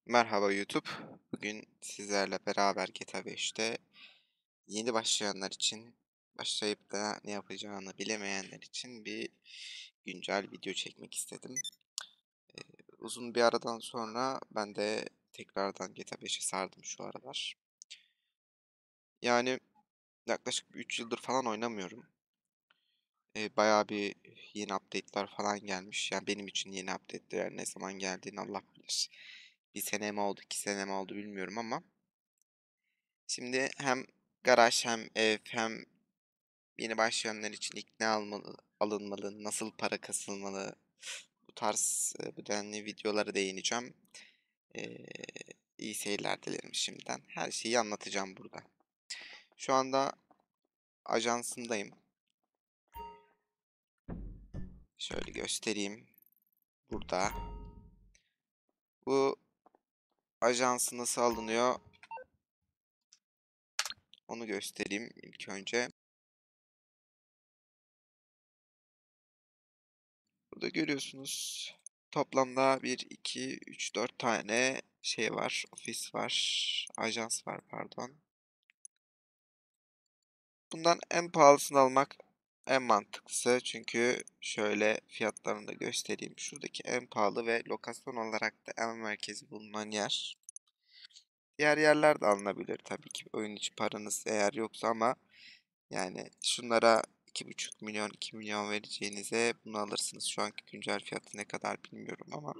Merhaba YouTube. Bugün sizlerle beraber GTA 5'te yeni başlayanlar için, başlayıp da ne yapacağını bilemeyenler için bir güncel video çekmek istedim. Uzun bir aradan sonra ben de tekrardan GTA 5'e sardım şu aralar. Yani yaklaşık 3 yıldır falan oynamıyorum. Bayağı bir yeni update'ler falan gelmiş. Yani benim için yeni update'ler ne zaman geldiğini Allah bilir. Bir sene mi oldu, 2 sene mi oldu bilmiyorum ama şimdi hem garaj hem ev hem yeni başlayanlar için alınmalı, nasıl para kasılmalı, bu tarz bu denli videolara değineceğim. E, iyi seyirler dilerim şimdiden. Her şeyi anlatacağım burada. Şu anda ajansındayım. Şöyle göstereyim. Burada. Bu ajansı nasıl alınıyor? Onu göstereyim ilk önce. Burada görüyorsunuz. Toplamda 1, 2, 3, 4 tane şey var. Ofis var. Ajans var pardon. Bundan en pahalısını almak en mantıklısı. Çünkü şöyle fiyatlarını da göstereyim. Şuradaki en pahalı ve lokasyon olarak da en merkezi bulunan yer. Diğer yerler de alınabilir tabii ki. Oyun içi paranız eğer yoksa ama yani şunlara 2,5 milyon 2 milyon vereceğinize bunu alırsınız. Şu anki güncel fiyatı ne kadar bilmiyorum ama.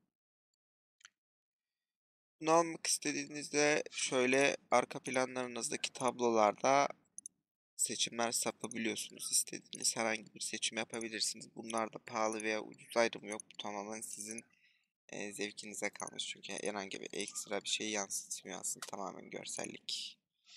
Bunu almak istediğinizde şöyle arka planlarınızdaki tablolarda seçimler yapabiliyorsunuz. İstediğiniz herhangi bir seçim yapabilirsiniz. Bunlar da pahalı veya ucuz ayrımı yok. Bu tamamen sizin zevkinize kalmış. Çünkü herhangi bir ekstra bir şey yansıtmıyor aslında. Tamamen görsellik.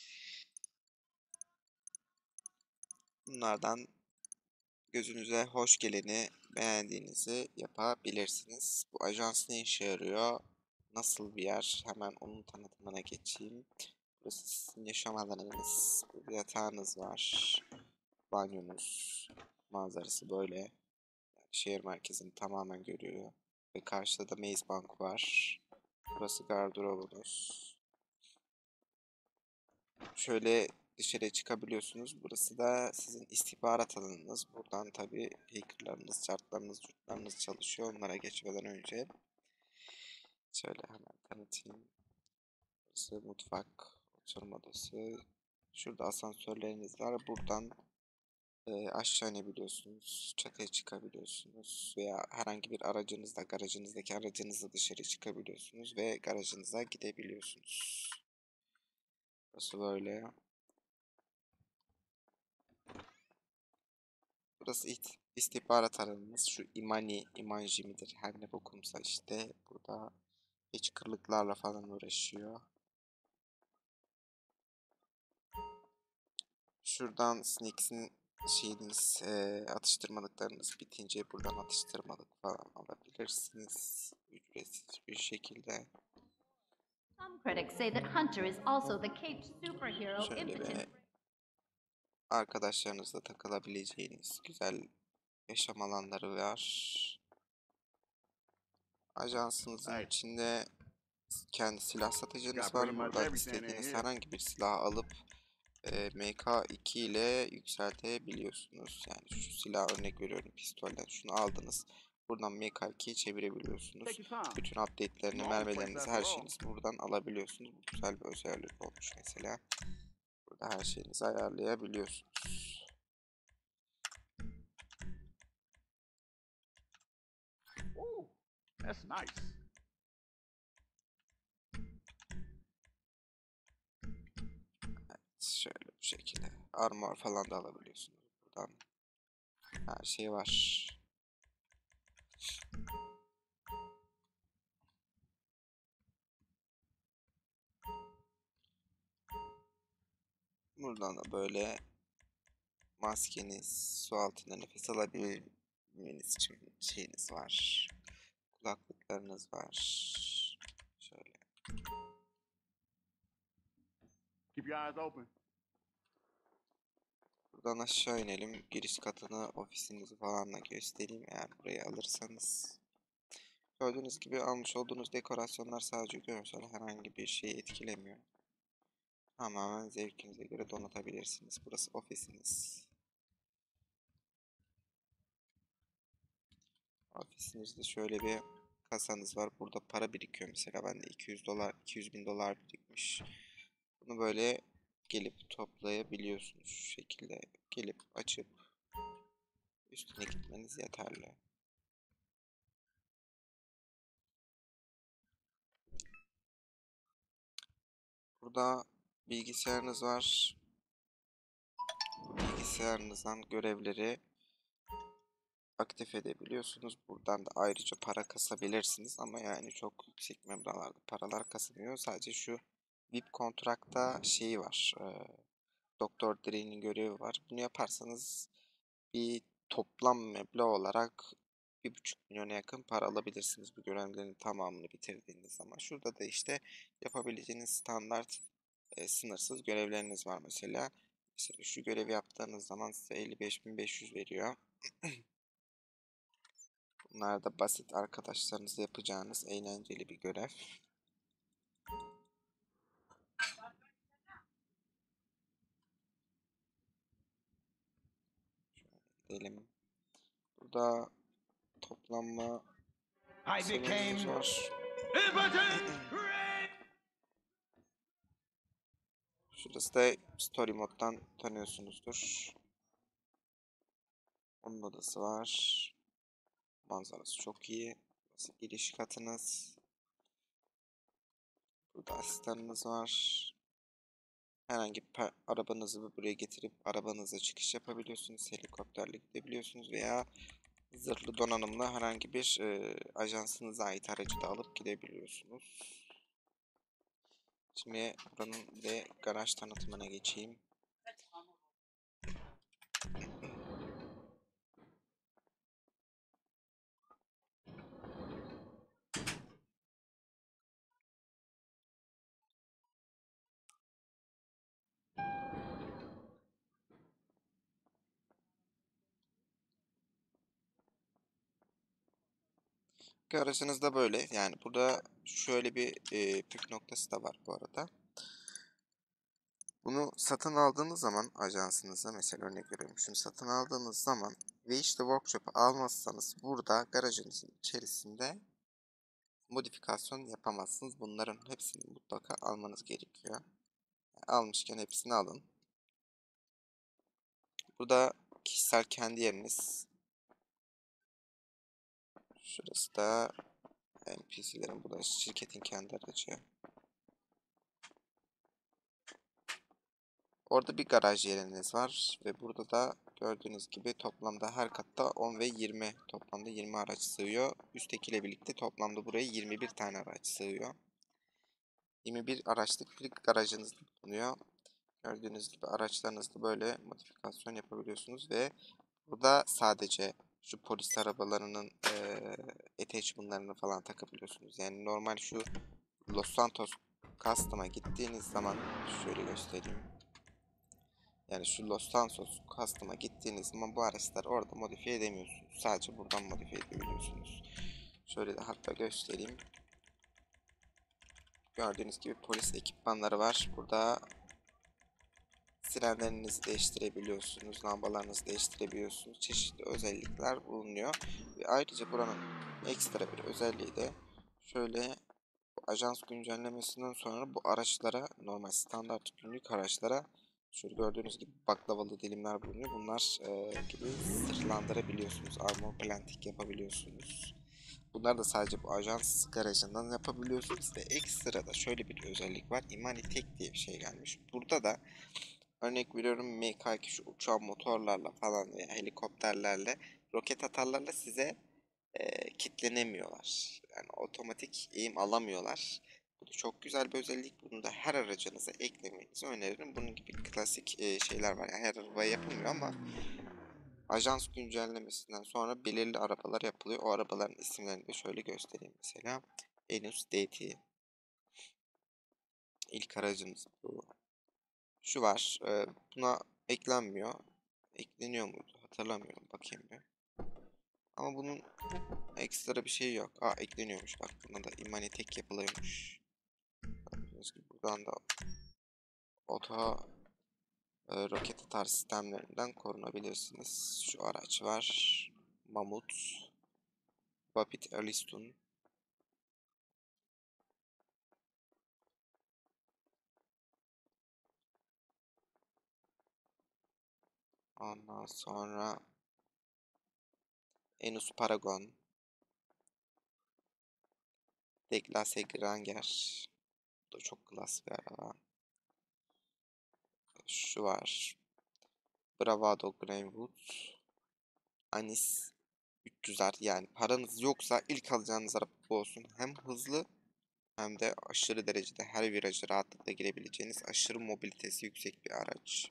Bunlardan gözünüze hoş geleni, beğendiğinizi yapabilirsiniz. Bu ajans ne işe yarıyor? Nasıl bir yer? Hemen onun tanıtımına geçeyim. Burası sizin yaşam alanınız. Burada yatağınız var. Banyonuz. Manzarası böyle. Yani şehir merkezini tamamen görüyor. Ve karşıda da Maze Bank var. Burası gardırobunuz. Şöyle dışarıya çıkabiliyorsunuz. Burası da sizin istihbarat alanınız. Buradan tabii hackerlarınız, chartlarınız, curtlarınız çalışıyor. Onlara geçmeden önce şöyle hemen tanıtayım. Burası mutfak, oturma odası. Şurada asansörleriniz var. Buradan aşağı inebiliyorsunuz. Çatıya çıkabiliyorsunuz. Veya herhangi bir aracınızda, garajınızdaki aracınızla dışarı çıkabiliyorsunuz. Ve garajınıza gidebiliyorsunuz. Burası böyle. Burası istihbarat alanımız. Şu imanji midir? Her ne bokumsa işte. Burada hackerlıklarla falan uğraşıyor. Şuradan Snakes'in şeyiniz, atıştırmalıklarınız bitince buradan atıştırmalık falan alabilirsiniz. Ücretsiz bir şekilde. Some critics say that Hunter is also the caped superhero Şöyle impotent. ve arkadaşlarınızla takılabileceğiniz güzel yaşam alanları var. Ajansınızın içinde kendi silah satıcınız var. Buradan istediğiniz herhangi bir silahı alıp MK2 ile yükseltebiliyorsunuz. Yani şu silah örnek veriyorum pistolden şunu aldınız. Buradan MK2'yi çevirebiliyorsunuz. Bütün update'lerini, mermilerinizi, her şeyinizi buradan alabiliyorsunuz. Bu güzel bir özellik olmuş mesela. Burada her şeyinizi ayarlayabiliyorsunuz. Ooh, that's nice. Şöyle bu şekilde. Armor falan da alabiliyorsunuz buradan. Her şey var. Buradan da böyle maskeniz, su altında nefes alabilmeniz için şeyiniz var. Kulaklıklarınız var. Şöyle. Keep your eyes open. Buradan aşağı inelim. Giriş katını, ofisinizi falan da göstereyim eğer burayı alırsanız. Gördüğünüz gibi almış olduğunuz dekorasyonlar sadece görsel, herhangi bir şeyi etkilemiyor. Tamamen zevkinize göre donatabilirsiniz. Burası ofisiniz. Ofisinizde şöyle bir kasanız var. Burada para birikiyor mesela. Bende 200 dolar, 200 bin dolar birikmiş. Bunu böyle gelip toplayabiliyorsunuz. Şu şekilde gelip açıp üstüne gitmeniz yeterli. Burada bilgisayarınız var. Bilgisayarınızdan görevleri aktif edebiliyorsunuz. Buradan da ayrıca para kasabilirsiniz ama yani çok yüksek meblağlarda paralar kasılmıyor. Sadece şu VIP kontrakta şeyi var. Doktor Dre'nin görevi var. Bunu yaparsanız bir toplam meblağ olarak 1,5 milyona yakın para alabilirsiniz bu görevlerin tamamını bitirdiğiniz zaman. Şurada da işte yapabileceğiniz standart sınırsız görevleriniz var mesela. Mesela şu görevi yaptığınız zaman size 55.500 veriyor. Bunlar da basit arkadaşlarınızla yapacağınız eğlenceli bir görev. Gidelim. Burada toplanma seviyelerimiz var. Şurası da Story moddan tanıyorsunuzdur. Onun odası var. Manzarası çok iyi. Burası giriş katınız. Burada asistanınız var. Herhangi bir arabanızı buraya getirip arabanızla çıkış yapabiliyorsunuz. Helikopterle gidebiliyorsunuz veya zırhlı donanımla herhangi bir ajansınıza ait aracı da alıp gidebiliyorsunuz. Şimdi buranın bir garaj tanıtımına geçeyim. Garajınız da böyle. Yani burada şöyle bir püf noktası da var bu arada. Bunu satın aldığınız zaman ajansınıza mesela örnek veriyorum şunu satın aldığınız zaman ve işte workshop'u almazsanız burada garajınızın içerisinde modifikasyon yapamazsınız. Bunların hepsini mutlaka almanız gerekiyor. Almışken hepsini alın. Burada kişisel kendi yeriniz. Şurası da NPC'lerin, bu da şirketin kendi aracı. Orada bir garaj yeriniz var ve burada da gördüğünüz gibi toplamda her katta 10 ve 20, toplamda 20 araç sığıyor. Üsttekiyle birlikte toplamda buraya 21 tane araç sığıyor. 21 araçlık bir garajınız bulunuyor. Gördüğünüz gibi araçlarınızda böyle modifikasyon yapabiliyorsunuz ve burada sadece şu polis arabalarının attachment'larını falan takabiliyorsunuz. Yani normal şu Los Santos Custom'a gittiğiniz zaman şöyle göstereyim. Yani şu Los Santos Custom'a gittiğiniz zaman bu araçları orada modifiye edemiyorsunuz. Sadece buradan modifiye edebiliyorsunuz. Şöyle de hatta göstereyim. Gördüğünüz gibi polis ekipmanları var. Burada sirenlerinizi değiştirebiliyorsunuz. Lambalarınızı değiştirebiliyorsunuz. Çeşitli özellikler bulunuyor. Ve ayrıca buranın ekstra bir özelliği de şöyle ajans güncellemesinden sonra bu araçlara, normal standart günlük araçlara şöyle gördüğünüz gibi baklavalı dilimler bulunuyor. Bunlar gibi zırhlandırabiliyorsunuz. Armor planting yapabiliyorsunuz. Bunlar da sadece bu ajans garajından yapabiliyorsunuz ve ekstra da şöyle bir özellik var. Imani Tek diye bir şey gelmiş. Burada da örnek veriyorum MK2 şu uçan motorlarla falan veya helikopterlerle, roket atarlarla size kitlenemiyorlar. Yani otomatik eğim alamıyorlar. Bu da çok güzel bir özellik. Bunu da her aracınıza eklemenizi öneririm. Bunun gibi klasik şeyler var. Yani her arabaya yapılmıyor ama ajans güncellemesinden sonra belirli arabalar yapılıyor. O arabaların isimlerini de şöyle göstereyim mesela. Enus DT. İlk aracımız bu. Şu var. Buna eklenmiyor. Ekleniyor muydu? Hatırlamıyorum. Bakayım bir. Ama bunun ekstra bir şey yok. Aa, ekleniyormuş bak. Buna da imani tek yapılıyormuş. Gördüğünüz gibi buradan da oto roket atar sistemlerinden korunabilirsiniz. Şu araç var. Mamut. Vapit Elistun. Ondan sonra Enus Paragon. Deglase Granger. Bu da çok klas bir araba. Şu var. Bravado Greenwood. Anis 300'ler, yani paranız yoksa ilk alacağınız araba bu olsun. Hem hızlı hem de aşırı derecede her virajı rahatlıkla girebileceğiniz aşırı mobilitesi yüksek bir araç.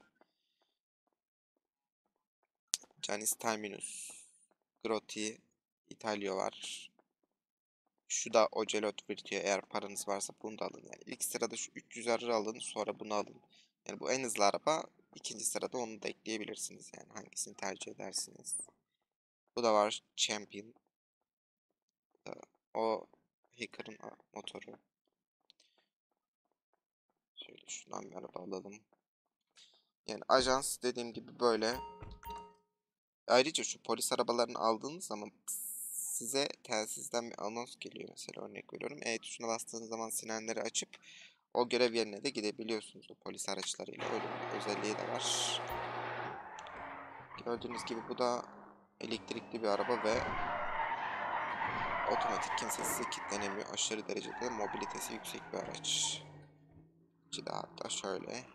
Canis Terminus. Grotti Italio var. Şu da Ocelot Virtue, eğer paranız varsa bunu da alın. Yani ilk sırada şu 300'leri alın, sonra bunu alın. Yani bu en hızlı araba. İkinci sırada onu da ekleyebilirsiniz. Yani hangisini tercih edersiniz. Bu da var Champion. O Hacker'ın motoru. Şöyle şundan bir araba alalım. Yani ajans dediğim gibi böyle. Ayrıca şu polis arabalarını aldığınız zaman size telsizden bir anons geliyor, mesela örnek veriyorum. E tuşuna bastığınız zaman sirenleri açıp o görev yerine de gidebiliyorsunuz o polis araçlarıyla. Öyle bir özelliği de var. Gördüğünüz gibi bu da elektrikli bir araba ve otomatik, kimsesiz kilitlenemiyor. Aşırı derecede mobilitesi yüksek bir araç. İçi de hatta şöyle.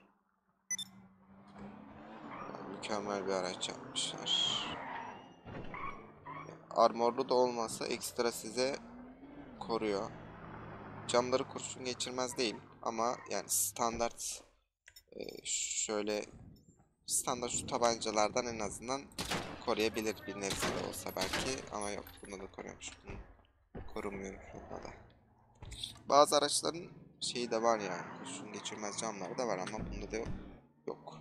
Mükemmel bir araç yapmışlar. Armorlu da olmasa ekstra size koruyor. Camları kurşun geçirmez değil ama yani standart şöyle standart şu tabancalardan en azından koruyabilir bir nebze de olsa belki, ama yok, bunda da koruyormuş. Bunu korumuyormuş bunda da. Bazı araçların şeyi de var, yani kurşun geçirmez camları da var ama bunda da yok.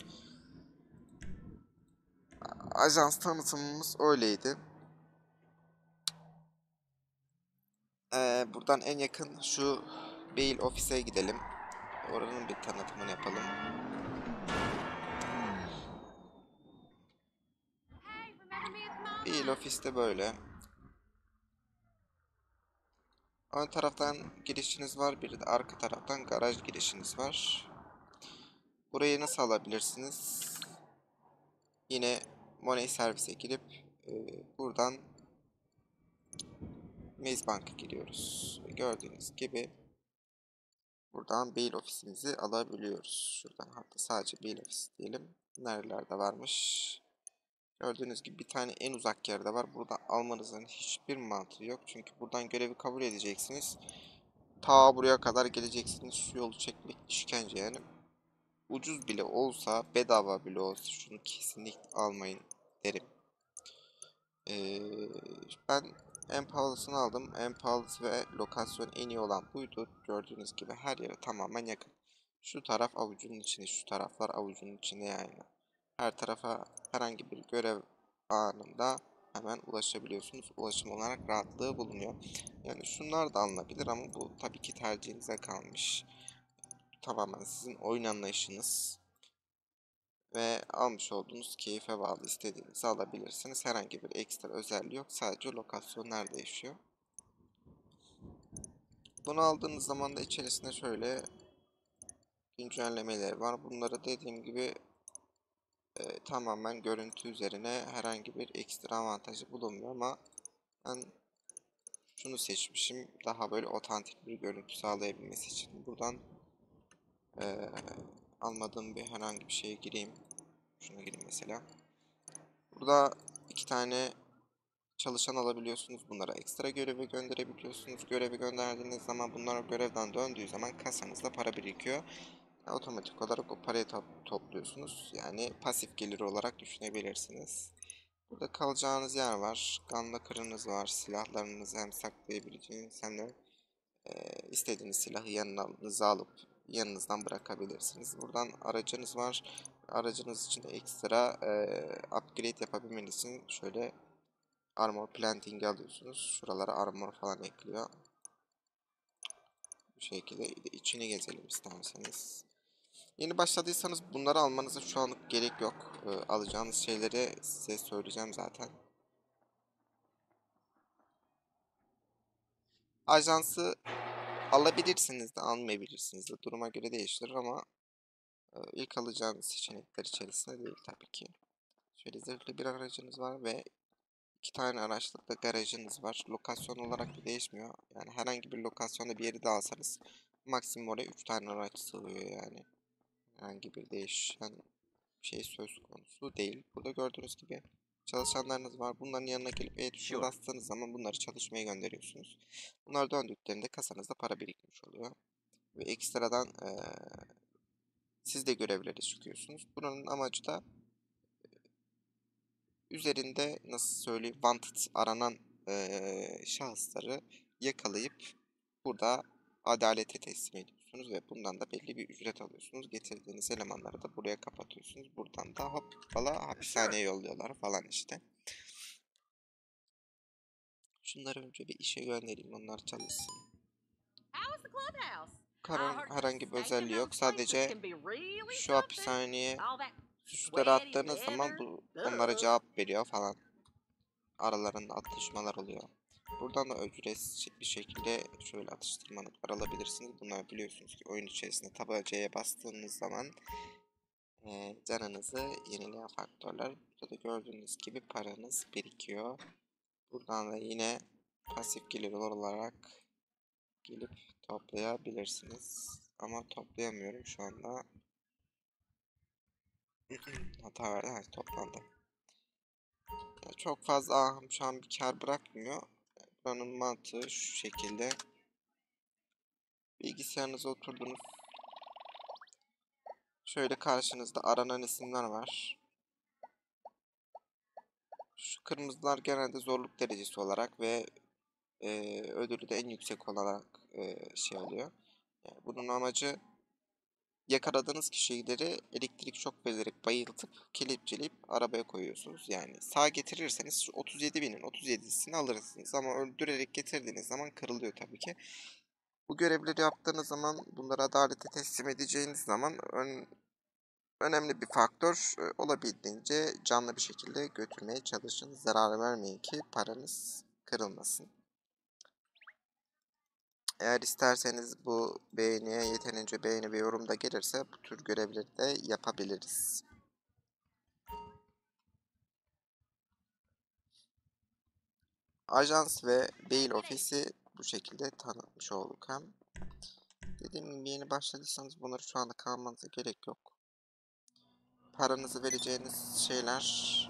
Ajans tanıtımımız öyleydi. Buradan en yakın şu Bale ofise gidelim. Oranın bir tanıtımını yapalım. Bale ofiste böyle. Ön taraftan girişiniz var, bir de arka taraftan garaj girişiniz var. Burayı nasıl alabilirsiniz? Yine Money Service'e girip buradan Maze Bank'a giriyoruz. Gördüğünüz gibi buradan Bale ofisimizi alabiliyoruz. Şuradan, hatta sadece Bale ofis diyelim. Nerelerde varmış? Gördüğünüz gibi bir tane en uzak yerde var. Burada almanızın hiçbir mantığı yok. Çünkü buradan görevi kabul edeceksiniz. Ta buraya kadar geleceksiniz. Şu yolu çekmek işkence yani. Ucuz bile olsa, bedava bile olsa şunu kesinlikle almayın derim. Ben en pahalısını aldım. En pahalısı ve lokasyon en iyi olan buydu. Gördüğünüz gibi her yere tamamen yakın. Şu taraf avucunun içinde, şu taraflar avucunun içinde yani. Her tarafa herhangi bir görev anında hemen ulaşabiliyorsunuz. Ulaşım olarak rahatlığı bulunuyor. Yani şunlar da alınabilir ama bu tabii ki tercihinize kalmış. Tamamen sizin oyun anlayışınız ve almış olduğunuz keyfe bağlı, istediğinizi alabilirsiniz. Herhangi bir ekstra özelliği yok. Sadece lokasyonlar değişiyor. Bunu aldığınız zaman da içerisinde şöyle güncellemeler var. Bunları dediğim gibi tamamen görüntü üzerine herhangi bir ekstra avantajı bulunmuyor ama ben şunu seçmişim. Daha böyle otantik bir görüntü sağlayabilmesi için. Buradan almadığım bir herhangi bir şeye gireyim. Şuna gireyim mesela. Burada iki tane çalışan alabiliyorsunuz. Bunlara ekstra görevi gönderebiliyorsunuz. Görevi gönderdiğiniz zaman bunlar görevden döndüğü zaman kasanızda para birikiyor. Otomatik olarak o parayı topluyorsunuz. Yani pasif gelir olarak düşünebilirsiniz. Burada kalacağınız yer var. Gun locker'ınız var. Silahlarınızı hem saklayabileceğiniz hem de istediğiniz silahı yanınıza alıp yanınızdan bırakabilirsiniz. Buradan aracınız var. Aracınız için ekstra upgrade yapabilmeniz için şöyle Armor planting'i alıyorsunuz. Şuralara armor falan ekliyor. Bu şekilde içini gezelim isterseniz. Yeni başladıysanız bunları almanıza şu anlık gerek yok. Alacağınız şeyleri size söyleyeceğim zaten. Ajansı alabilirsiniz de almayabilirsiniz de duruma göre değişir ama ilk alacağınız seçenekler içerisinde değil tabii ki. Şöyle zırhlı bir aracınız var ve 2 tane araçlıkta garajınız var. Lokasyon olarak da değişmiyor. Yani herhangi bir lokasyonda bir yeri de alsanız maksimum oraya 3 tane araç sığıyor yani. Herhangi bir değişen şey söz konusu değil. Burada gördüğünüz gibi çalışanlarınız var. Bunların yanına gelip E tuşuna bastığınız zaman bunları çalışmaya gönderiyorsunuz. Bunlar döndüklerinde kasanızda para birikmiş oluyor. Ve ekstradan siz de görevlere çıkıyorsunuz. Buranın amacı da üzerinde nasıl söyleyeyim wanted aranan şahısları yakalayıp burada adalete teslim ediyorsunuz ve bundan da belli bir ücret alıyorsunuz. Getirdiğiniz elemanları da buraya kapatıyorsunuz. Buradan da hoppala hapishaneye yolluyorlar falan işte. Şunları önce bir işe göndereyim, onlar çalışsın. Karın herhangi bir özelliği yok. Sadece şu hapishaneye suçları attığınız zaman bu onlara cevap veriyor falan. Aralarında atışmalar oluyor. Buradan da ücretsiz bir şekilde şöyle atıştırmalıklar alabilirsiniz. Bunlar biliyorsunuz ki oyun içerisinde tabancaya bastığınız zaman canınızı yenileyen faktörler. Burada da gördüğünüz gibi paranız birikiyor. Buradan da yine pasif gelir olarak gelip toplayabilirsiniz. Ama toplayamıyorum şu anda. Hata verdi. Hayır, toplandı. Yani çok fazla şu an bir kar bırakmıyor. Buranın mantığı şu şekilde. Bilgisayarınıza oturdunuz. Şöyle karşınızda aranan isimler var. Şu kırmızılar genelde zorluk derecesi olarak ve ödülü de en yüksek olarak şey oluyor. Yani bunun amacı yakaladığınız kişileri elektrik şok vererek bayıltıp kelepçeleyip arabaya koyuyorsunuz. Yani sağ getirirseniz şu 37.000'in 37'sini alırsınız ama öldürerek getirdiğiniz zaman kırılıyor tabii ki. Bu görevleri yaptığınız zaman bunları adalete teslim edeceğiniz zaman önemli bir faktör olabildiğince canlı bir şekilde götürmeye çalışın. Zarar vermeyin ki paranız kırılmasın. Eğer isterseniz bu beğeniye yeterince beğeni ve yorum da gelirse bu tür görevleri de yapabiliriz. Ajans ve mail ofisi bu şekilde tanıtmış olduk hem. Dediğim gibi yeni başladıysanız bunları şu anda kalmanıza gerek yok. Paranızı vereceğiniz şeyler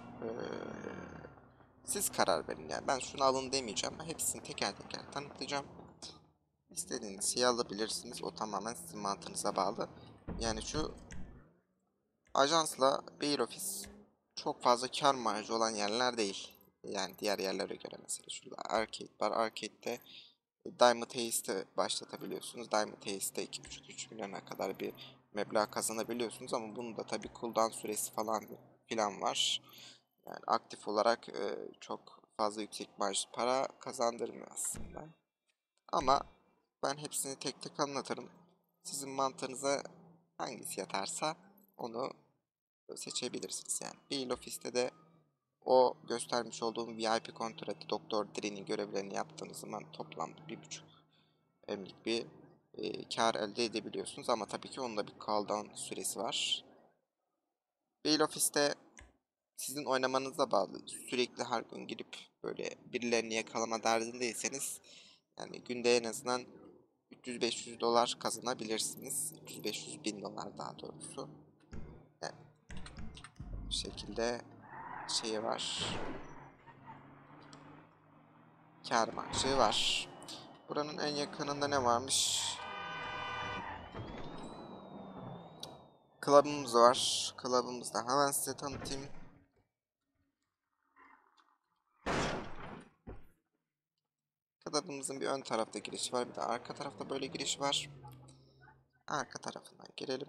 siz karar verin yani. Ben şunu alın demeyeceğim. Hepsini teker teker tanıtacağım. İstediğiniz şeyi alabilirsiniz. O tamamen sizin mantığınıza bağlı. Yani şu ajansla mail ofis çok fazla kar marjı olan yerler değil. Yani diğer yerlere göre mesela şurada arcade var. Arcade'de Diamond Haste'i başlatabiliyorsunuz. Diamond Haste'de 2,5-3 milyona kadar bir meblağ kazanabiliyorsunuz ama bunun da tabii cooldown süresi falan filan var. Yani aktif olarak çok fazla yüksek marj para kazandırmıyor aslında. Ama ben hepsini tek tek anlatırım. Sizin mantığınıza hangisi yatarsa onu seçebilirsiniz yani. Mail ofiste de o göstermiş olduğum VIP kontratı Doktor Dre'nin görevlerini yaptığınız zaman toplamda 1,5 M'lik bir kar elde edebiliyorsunuz ama tabii ki onda bir cooldown süresi var. Mail ofiste sizin oynamanıza bağlı. Sürekli her gün girip böyle birilerini yakalama derdindeyseniz yani günde en azından 300-500 dolar kazanabilirsiniz. 300-500 bin dolar daha doğrusu. Yani bu şekilde şey var. Kar marjı var. Buranın en yakınında ne varmış? Club'ımız var. Club'ımızda hemen size tanıtayım. Club'ımızın bir ön tarafta girişi var. Bir de arka tarafta böyle giriş var. Arka tarafından girelim.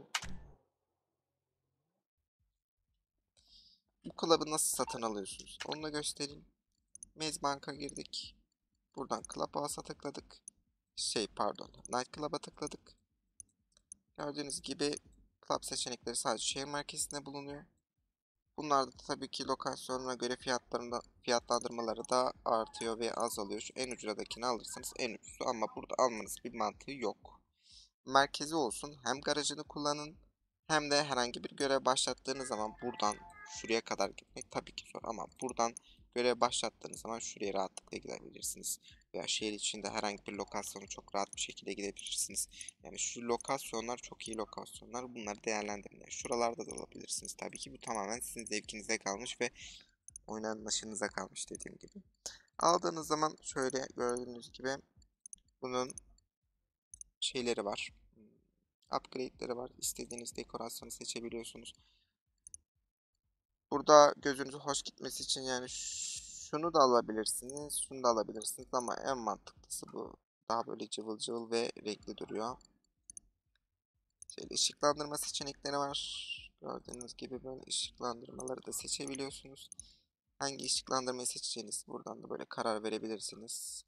Bu club'ı nasıl satın alıyorsunuz? Onu da göstereyim. Maze Bank'a girdik. Buradan Clubhouse'a tıkladık. Night Club'a tıkladık. Gördüğünüz gibi Club seçenekleri sadece şehir merkezinde bulunuyor. Bunlarda da tabii ki lokasyonuna göre fiyatlandırmaları da artıyor ve azalıyor. Şu en ucudakini alırsanız en ucuzu, ama burada almanız bir mantığı yok. Merkezi olsun, hem garajını kullanın hem de herhangi bir görev başlattığınız zaman buradan şuraya kadar gitmek tabii ki zor, ama buradan görev başlattığınız zaman şuraya rahatlıkla gidebilirsiniz. Veya şehir içinde herhangi bir lokasyona çok rahat bir şekilde gidebilirsiniz. Yani şu lokasyonlar çok iyi lokasyonlar. Bunları değerlendirin. Yani şuralarda da olabilirsiniz. Tabii ki bu tamamen sizin zevkinize kalmış ve oynanışınıza kalmış dediğim gibi. Aldığınız zaman şöyle gördüğünüz gibi bunun şeyleri var. Upgrade'leri var. İstediğiniz dekorasyonu seçebiliyorsunuz. Burada gözünüzü hoş gitmesi için yani şunu da alabilirsiniz, şunu da alabilirsiniz, ama en mantıklısı bu. Daha böyle cıvıl cıvıl ve renkli duruyor. Şöyle ışıklandırma seçenekleri var. Gördüğünüz gibi böyle ışıklandırmaları da seçebiliyorsunuz. Hangi ışıklandırmayı seçeceğiniz buradan da böyle karar verebilirsiniz.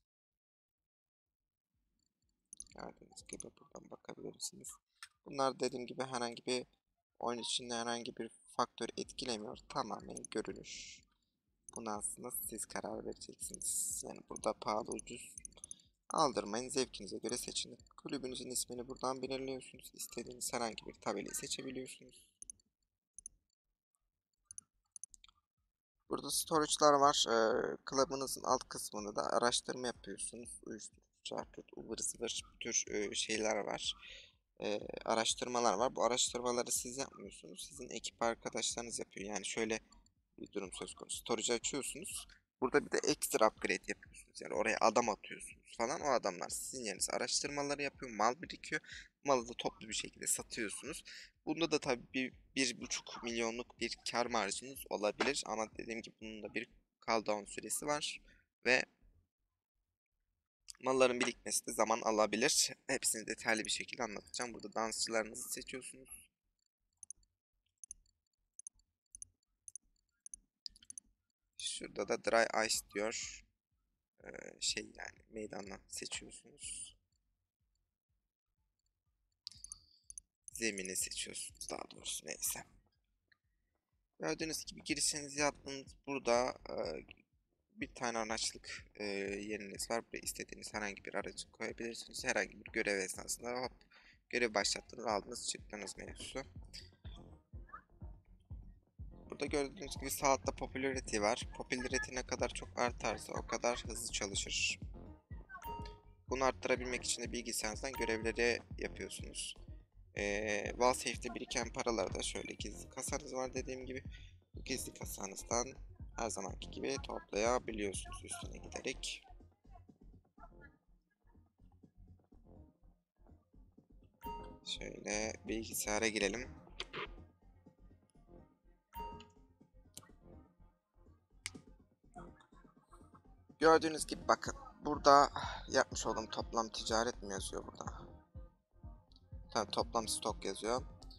Gördüğünüz gibi buradan bakabilirsiniz. Bunlar dediğim gibi herhangi bir oyun içinde herhangi bir faktör etkilemiyor. Tamamen görünüş. Buna aslında siz karar vereceksiniz. Yani burada pahalı ucuz aldırmayın. Zevkinize göre seçin. Kulübünüzün ismini buradan belirliyorsunuz. İstediğiniz herhangi bir tabelayı seçebiliyorsunuz. Burada storage'lar var. Club'ınızın alt kısmında da araştırma yapıyorsunuz. Uyuşturucu, çarpıt, ıvır zıvır bu tür şeyler var. Araştırmalar var. Bu araştırmaları siz yapmıyorsunuz. Sizin ekip arkadaşlarınız yapıyor. Yani şöyle bir durum söz konusu. Storage'ı açıyorsunuz. Burada bir de ekstra upgrade yapıyorsunuz. Yani oraya adam atıyorsunuz falan. O adamlar sizin yerinize araştırmaları yapıyor. Mal birikiyor. Malı da toplu bir şekilde satıyorsunuz. Bunda da tabii 1,5 milyonluk bir kar marjınız olabilir. Ama dediğim gibi bunun da bir cooldown süresi var. Ve malların birikmesi de zaman alabilir. Hepsini detaylı bir şekilde anlatacağım. Burada dansçılarınızı seçiyorsunuz. Şurada da Dry Ice diyor. Yani meydanla seçiyorsunuz. Zemini seçiyorsunuz daha doğrusu, neyse. Gördüğünüz gibi girişinizi yaptığınız burada bir tane araçlık yeriniz var. Buraya istediğiniz herhangi bir aracı koyabilirsiniz. Herhangi bir görev esnasında hop görev başlattınız, aldınız çıktınız mevzusu. Burada gördüğünüz gibi sağ altta popularity var. Popularity ne kadar çok artarsa o kadar hızlı çalışır. Bunu arttırabilmek için de bilgisayarınızdan görevleri yapıyorsunuz. Wall Safe'de biriken paraları da şöyle gizli kasanız var dediğim gibi. Bu gizli kasanızdan her zamanki gibi toplayabiliyorsunuz üstüne giderek. Şöyle bilgisayara girelim. Gördüğünüz gibi bakın burada yapmış olduğum toplam ticaret mi yazıyor burada? Tabii toplam stok yazıyor.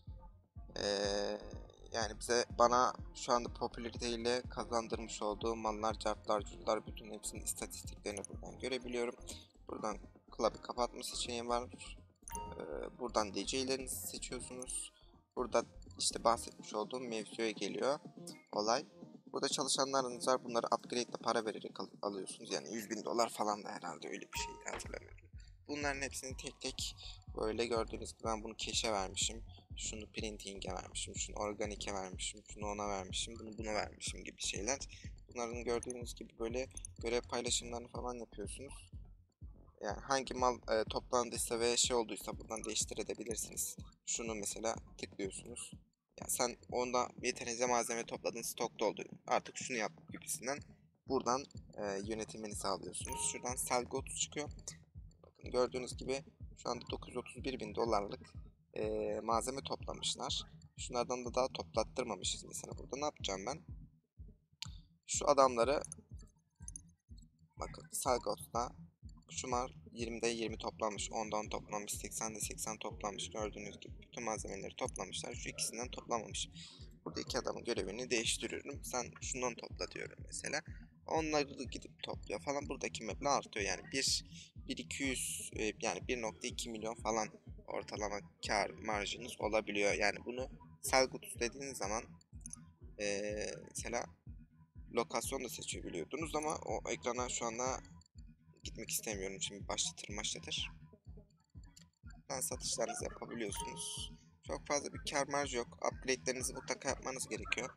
Yani bana şu anda popülarite ile kazandırmış olduğu mallar, cartlar, curtlar, bütün hepsinin istatistiklerini buradan görebiliyorum. Buradan club'ı kapatma seçeneği var. Buradan DJ'lerinizi seçiyorsunuz. Burada işte bahsetmiş olduğum mevzuya geliyor olay. Burada çalışanlarınız var. Bunları upgrade ile para vererek alıyorsunuz. Yani 100.000 dolar falan da herhalde, öyle bir şey hatırlamıyorum. Bunların hepsini tek tek böyle gördüğünüz gibi ben bunu cash'e vermişim. Şunu printing'e vermişim. Şunu organik'e vermişim. Şunu ona vermişim. Bunu buna vermişim gibi şeyler. Bunların gördüğünüz gibi böyle görev paylaşımlarını falan yapıyorsunuz. Yani hangi mal toplandıysa ve şey olduysa buradan değiştirebilirsiniz. Şunu mesela tıklıyorsunuz. Ya sen onda yeterince malzeme topladın, stokta oldu. Artık şunu yap gibisinden buradan yönetimini sağlıyorsunuz. Şuradan sell goods çıkıyor. Bakın gördüğünüz gibi şu anda 931.000 dolarlık malzeme toplamışlar. Şunlardan da daha toplattırmamışız mesela. Burada ne yapacağım ben? Şu adamları bakın sell goods'ta Şumar 20'de 20 toplanmış, 10'da 10 toplanmış, 80'de 80 toplanmış. Gördüğünüz gibi bütün malzemeleri toplamışlar. Şu ikisinden toplamamış. Burada iki adamın görevini değiştiriyorum. Sen şundan topla diyorum mesela. Onları da gidip topluyor falan. Buradaki meblağ artıyor. Yani 1-200 yani 1,2 milyon falan ortalama kar marjınız olabiliyor. Yani bunu sell goods dediğiniz zaman mesela lokasyon da seçebiliyordunuz ama o ekrana şu anda gitmek istemiyorum. Şimdi başlatır. Buradan satışlarınızı yapabiliyorsunuz. Çok fazla bir kar marjı yok. Upgrade'lerinizi mutlaka yapmanız gerekiyor.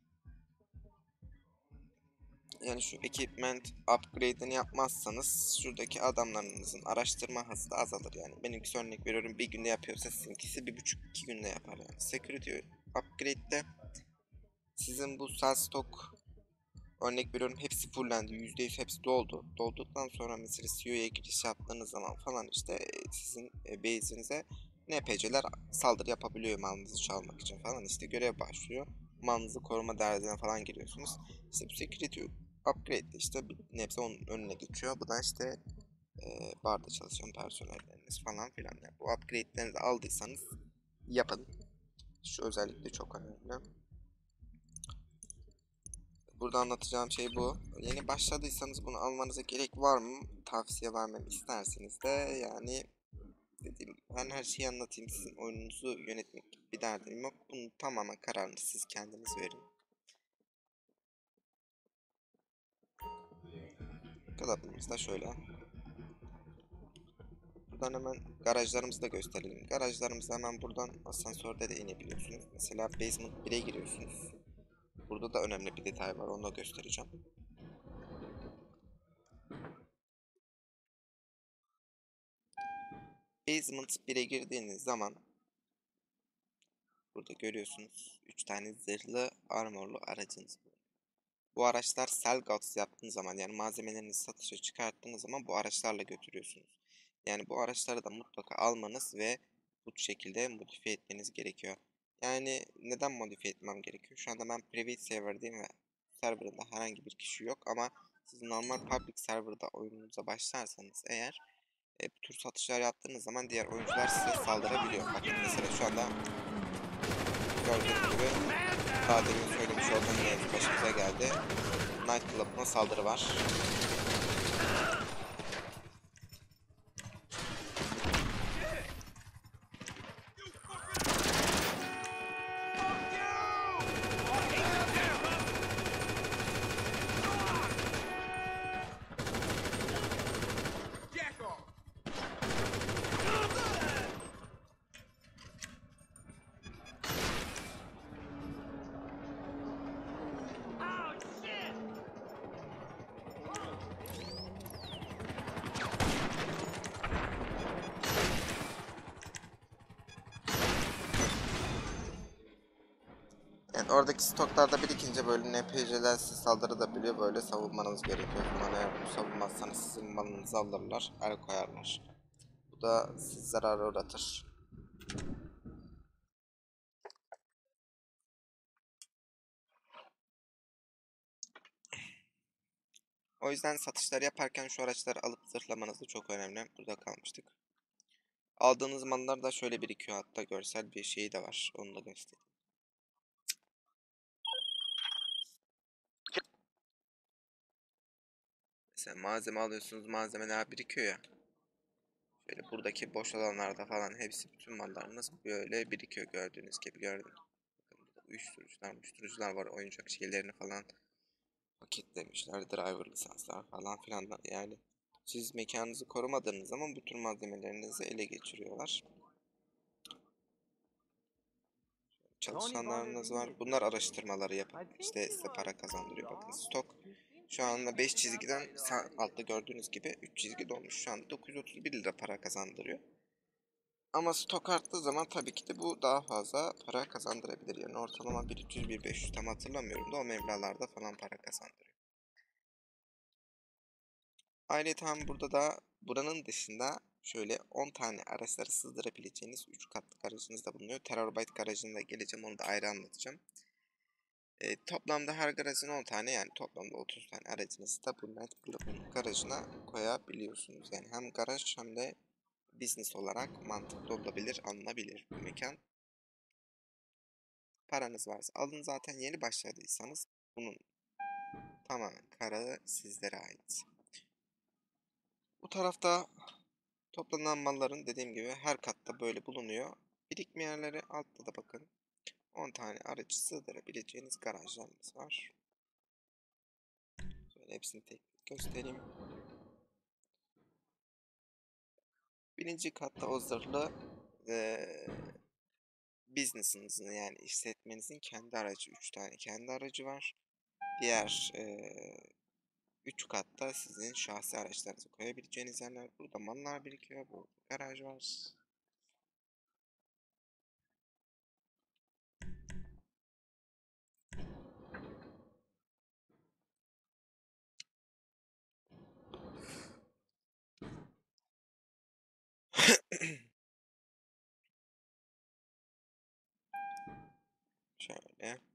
Yani şu equipment upgrade'ini yapmazsanız şuradaki adamlarınızın araştırma hızı da azalır yani. Benimkisi örnek veriyorum bir günde yapıyorsa sizinkisi 1,5-2 günde yapar yani. Security upgrade'de sizin bu sell stock örnek veriyorum hepsi fullendi, %100 hepsi doldu. Dolduktan sonra mesela CEO'ya giriş yaptığınız zaman falan işte sizin base'inize NPC'ler saldırı yapabiliyor malınızı çalmak için falan işte görev başlıyor. Malınızı koruma derdine falan giriyorsunuz. İşte bu security upgrade işte bir nebze onun önüne geçiyor. Bu da işte barda çalışan personelleriniz falan filan. Yani bu upgrade'lerinizi aldıysanız yapın. Şu özellikle çok önemli. Burada anlatacağım şey bu. Yeni başladıysanız bunu almanıza gerek var mı? Tavsiye vermemi isterseniz de yani dediğim gibi ben her şeyi anlatayım. Sizin oyununuzu yönetmek gibi bir derdim yok. Bunun tamamen kararını siz kendiniz verin. Dolabımız da şöyle. Buradan hemen garajlarımızı da gösterelim. Garajlarımızı hemen buradan asansörde de inebiliyorsunuz. Mesela basement 1'e giriyorsunuz. Burada da önemli bir detay var. Onu da göstereceğim. Basement 1'e girdiğiniz zaman burada görüyorsunuz 3 tane zırhlı armorlu aracınız var. Bu araçlar sell goods yaptığınız zaman yani malzemelerinizi satışa çıkarttığınız zaman bu araçlarla götürüyorsunuz. Yani bu araçları da mutlaka almanız ve bu şekilde modifiye etmeniz gerekiyor. Yani neden modifiye etmem gerekiyor? Şu anda ben private serverdayım ve serverda herhangi bir kişi yok ama siz normal public serverda oyununuza başlarsanız eğer bu tür satışlar yaptığınız zaman diğer oyuncular size saldırabiliyor. Bakın mesela şu anda gördüğünüz gibi daha demin söylemiş olduğum mevzu başımıza geldi. Nightclub'una saldırı var. Yani oradaki stoklarda birikince böyle NPC'ler size saldırabiliyor. Böyle savunmanız gerekiyor falan. Eğer bunu savunmazsanız sizin malınızı alırlar, el koyarlar. Bu da size zarara uğratır. O yüzden satışlar yaparken şu araçları alıp zırhlamanız da çok önemli. Burada kalmıştık. Aldığınız mallar da şöyle birikiyor, hatta görsel bir şey de var. Onu da göstereyim. Mesela malzeme alıyorsunuz, malzemeler birikiyor ya. Şöyle buradaki boş alanlarda falan hepsi bütün mallarınız böyle birikiyor gördüğünüz gibi gördüm. Bakın burada uyuşturucular var, oyuncak şeylerini falan paketlemişler, driver lisanslar falan filan da yani. Siz mekanınızı korumadığınız zaman bütün malzemelerinizi ele geçiriyorlar. Çalışanlarınız var. Bunlar araştırmaları yapıp işte size para kazandırıyor. Bakın stok şu anda 5 çizgiden sağ altta gördüğünüz gibi 3 çizgi dolmuş. Şu anda 931 lira para kazandırıyor. Ama stok arttığı zaman tabii ki de bu daha fazla para kazandırabilir. Yani ortalama 1.300-1.500 tam hatırlamıyorum da o mevlalarda falan para kazandırıyor. Ayrıca burada da buranın dışında şöyle 10 tane araçları sızdırabileceğiniz 3 katlı garajınız da bulunuyor. Terabyte garajına da geleceğim, onu da ayrı anlatacağım. Toplamda her garajın 10 tane yani toplamda 30 tane aracınızı da bu Nightclub'un garajına koyabiliyorsunuz. Yani hem garaj hem de business olarak mantıklı olabilir, alınabilir bu mekan. Paranız varsa alın, zaten yeni başladıysanız bunun tamamen kararı sizlere ait. Bu tarafta toplanan malların dediğim gibi her katta böyle bulunuyor. Birikme yerleri altta da bakın. 10 tane aracı sığdırabileceğiniz garajlarımız var. Şöyle hepsini tek tek göstereyim. Birinci katta o zırhlı business'ınızın yani işletmenizin kendi aracı 3 tane kendi aracı var. Diğer 3 katta sizin şahsi araçlarınızı koyabileceğiniz yerler. Burada mallar birikiyor. Burada garaj var. Şöyle.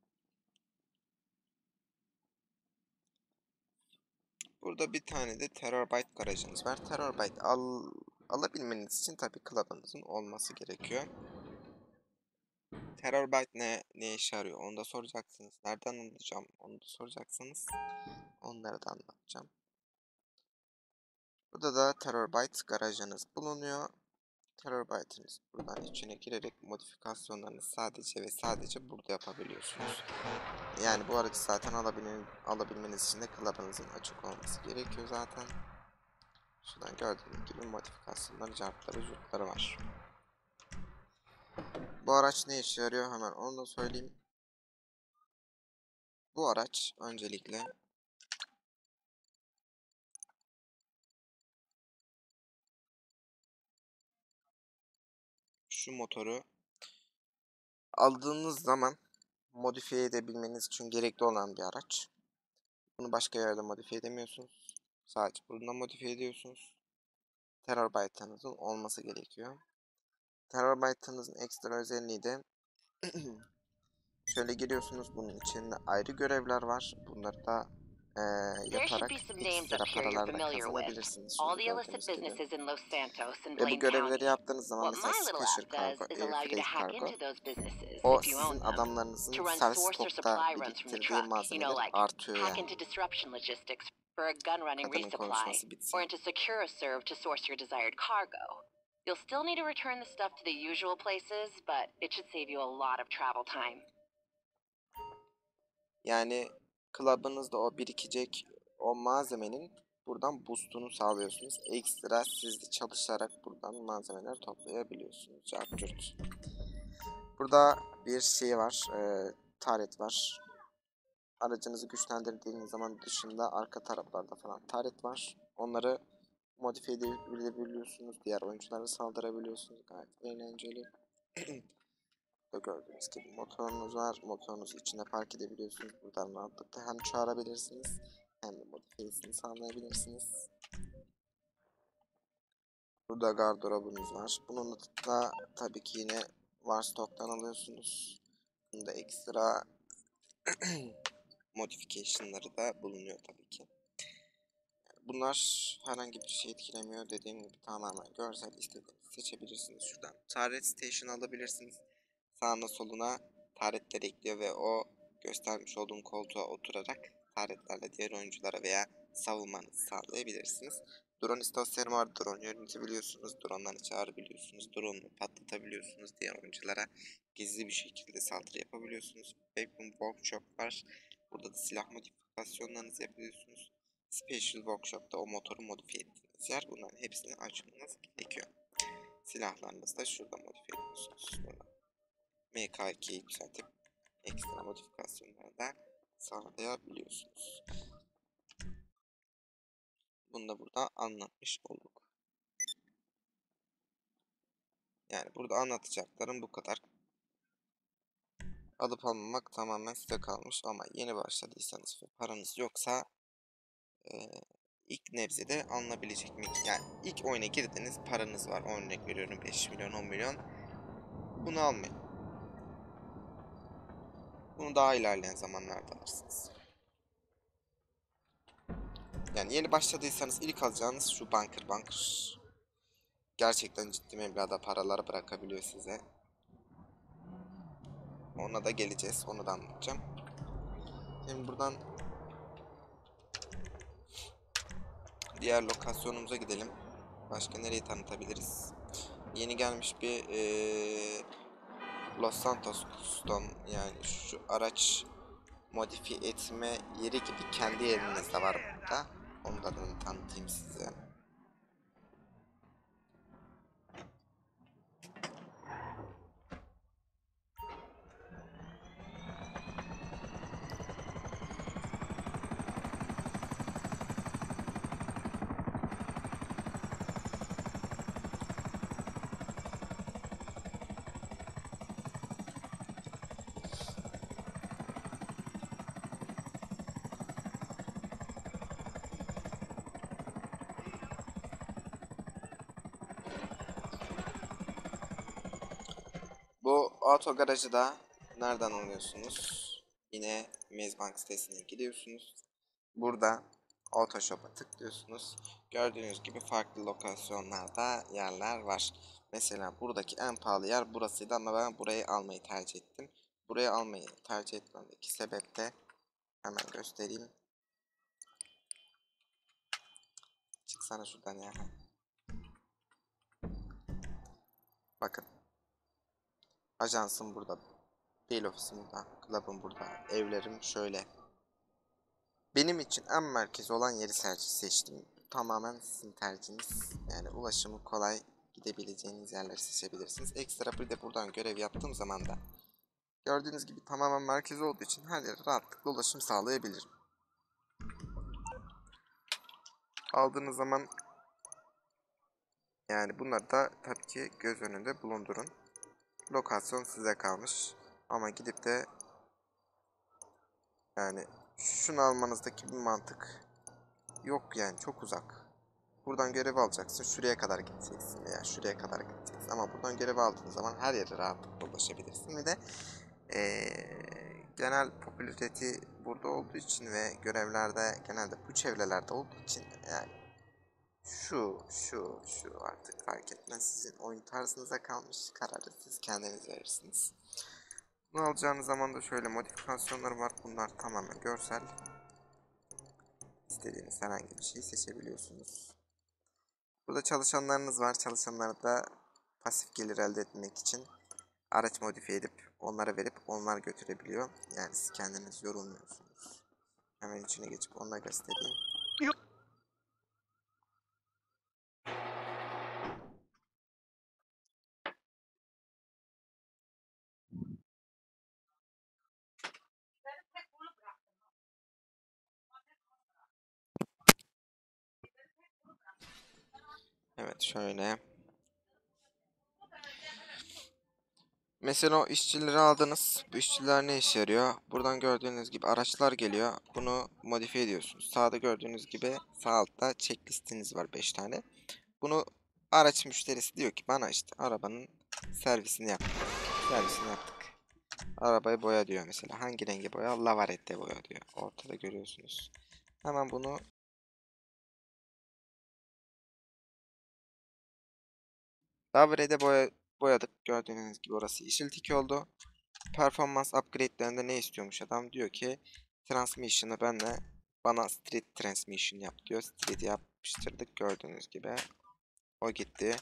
Burada bir tane de Terrorbyte garajınız var. Terrorbyte alabilmeniz için tabii club'ınızın olması gerekiyor. Terrorbyte ne işe yarıyor onu da soracaksınız. Nereden alacağım onu da soracaksınız. Onları da anlatacağım. Burada da Terrorbyte garajınız bulunuyor. Terrorbyte'ınız buradan içine girerek modifikasyonlarını sadece ve sadece burada yapabiliyorsunuz. Yani bu aracı zaten alabilmeniz için de club'ınızın açık olması gerekiyor zaten. Şuradan gördüğünüz gibi modifikasyonları, cartları, jurtları var. Bu araç ne işe yarıyor hemen onu da söyleyeyim. Bu araç öncelikle şu motoru aldığınız zaman modifiye edebilmeniz için gerekli olan bir araç. Bunu başka yerde modifiye edemiyorsunuz. Sadece buradan modifiye ediyorsunuz. Terrorbyte'ınızın olması gerekiyor. Terrorbyte'ınızın ekstra özelliği de şöyle giriyorsunuz, bunun içinde ayrı görevler var. Bunları da yaparak ekstra paralar da kazanabilirsiniz. Şöyle gördüğünüz gibi. Ve bu görevleri yaptığınız zaman mesela Stasher Cargo, Freight Cargo, o sizin adamlarınızın servis stokta biriktirdiği malzemeler artıyor yani. Kadının konuşması bitsin. You'll still need to return the stuff to the usual places, but it should save you a lot of travel time. Yani club'ınızda o birikecek o malzemenin buradan boost'unu sağlıyorsunuz. Ekstra siz de çalışarak buradan malzemeler toplayabiliyorsunuz. Cartürt. Burada bir şey var. Taret var. Aracınızı güçlendirdiğiniz zaman dışında arka taraflarda falan taret var. Onları modifiye edebiliyorsunuz. Diğer oyunculara saldırabiliyorsunuz. Gayet eğlenceli. Burada gördüğünüz gibi motorunuz var. Motorunuzu içine park edebiliyorsunuz. Buradan rahatlıkla hem çağırabilirsiniz hem de modifiyesini sağlayabilirsiniz. Burada gardırobunuz var. Bunun da tabii ki yine Warstock'tan alıyorsunuz. Bunda ekstra modification'ları da bulunuyor tabii ki. Bunlar herhangi bir şey etkilemiyor. Dediğim gibi tamamen görsel, istediğinizi seçebilirsiniz. Şuradan Turret Station alabilirsiniz. Sağına soluna taretler ekliyor ve o göstermiş olduğum koltuğa oturarak taretlerle diğer oyunculara veya savunmanızı sağlayabilirsiniz. Drone istasyonu var. Drone yönetebiliyorsunuz. Drone'ları çağırabiliyorsunuz. Drone'u patlatabiliyorsunuz. Diğer oyunculara gizli bir şekilde saldırı yapabiliyorsunuz. Weapon Workshop var. Burada da silah modifikasyonlarınızı yapıyorsunuz. Special Workshop'ta o motoru modifiye ettiğiniz yer. Bunların hepsini açmanız gerekiyor. Silahlarınızı da şurada modifiye ediyorsunuz. Burada MK2'yi yükseltip ekstra modifikasyonları da sağlayabiliyorsunuz. Bunu da burada anlatmış olduk. Yani burada anlatacaklarım bu kadar. Alıp almamak tamamen size kalmış ama yeni başladıysanız ve paranız yoksa ilk nebzede alınabilecek mi? Yani ilk oyuna girdiniz, paranız var. Örnek veriyorum 5 milyon 10 milyon. Bunu almayın. Bunu daha ilerleyen zamanlarda alırsınız. Yani yeni başladıysanız ilk alacağınız şu bunker. Gerçekten ciddi meblağda paralar bırakabiliyor size. Ona da geleceğiz. Onu da anlatacağım. Şimdi buradan diğer lokasyonumuza gidelim. Başka nereyi tanıtabiliriz? Yeni gelmiş bir Los Santos Custom, yani şu araç modifiye etme yeri gibi kendi yerinizde var burada. Onu da tanıtayım size. Bu auto garajı da nereden alıyorsunuz? Yine Mezbank sitesine gidiyorsunuz. Burada Auto Shop'a tıklıyorsunuz. Gördüğünüz gibi farklı lokasyonlarda yerler var. Mesela buradaki en pahalı yer burasıydı ama ben burayı almayı tercih ettim. Burayı almayı tercih etmemdeki sebep de hemen göstereyim. Çıksana şuradan ya. Bakın. Ajansım burada. Değil ofisim burada. Club'ım burada. Evlerim şöyle. Benim için en merkezi olan yeri seçtim. Tamamen sizin tercihiniz. Yani ulaşımı kolay gidebileceğiniz yerleri seçebilirsiniz. Ekstra bir de buradan görev yaptığım zaman da gördüğünüz gibi tamamen merkezi olduğu için her yere rahatlıkla ulaşım sağlayabilirim. Aldığınız zaman yani bunları da tabii ki göz önünde bulundurun. Lokasyon size kalmış. Ama gidip de yani şunu almanızdaki bir mantık yok, yani çok uzak. Buradan görev alacaksın, şuraya kadar gideceksin veya şuraya kadar gideceksin. Ama buradan görev aldığın zaman her yere rahatlıkla ulaşabilirsin. Ve de genel popülariteti burada olduğu için ve görevlerde genelde bu çevrelerde olduğu için yani şu artık fark etmez, sizin oyun tarzınıza kalmış, kararı siz kendiniz verirsiniz. Bunu alacağınız zaman da şöyle modifikasyonları var. Bunlar tamamen görsel. İstediğiniz herhangi bir şeyi seçebiliyorsunuz. Burada çalışanlarınız var. Çalışanları da pasif gelir elde etmek için araç modifiye edip onlara verip onlar götürebiliyor. Yani siz kendiniz yorulmuyorsunuz. Hemen içine geçip onları göstereyim. Evet, şöyle. Mesela o işçileri aldınız. Bu işçiler ne işe yarıyor? Buradan gördüğünüz gibi araçlar geliyor. Bunu modifiye ediyorsunuz. Sağda gördüğünüz gibi sağ altta checklistiniz var 5 tane. Bunu araç müşterisi diyor ki bana işte arabanın servisini yap. Servisini yaptık. Arabayı boya diyor mesela. Hangi rengi boya? Lavarette boya diyor. Ortada görüyorsunuz. Hemen bunu Lavarette boyadık. Gördüğünüz gibi orası yeşil tik oldu. Performans upgrade'lerinde ne istiyormuş adam? Diyor ki transmission'ı bana street transmission yap diyor. Street yapıştırdık gördüğünüz gibi. O gitti.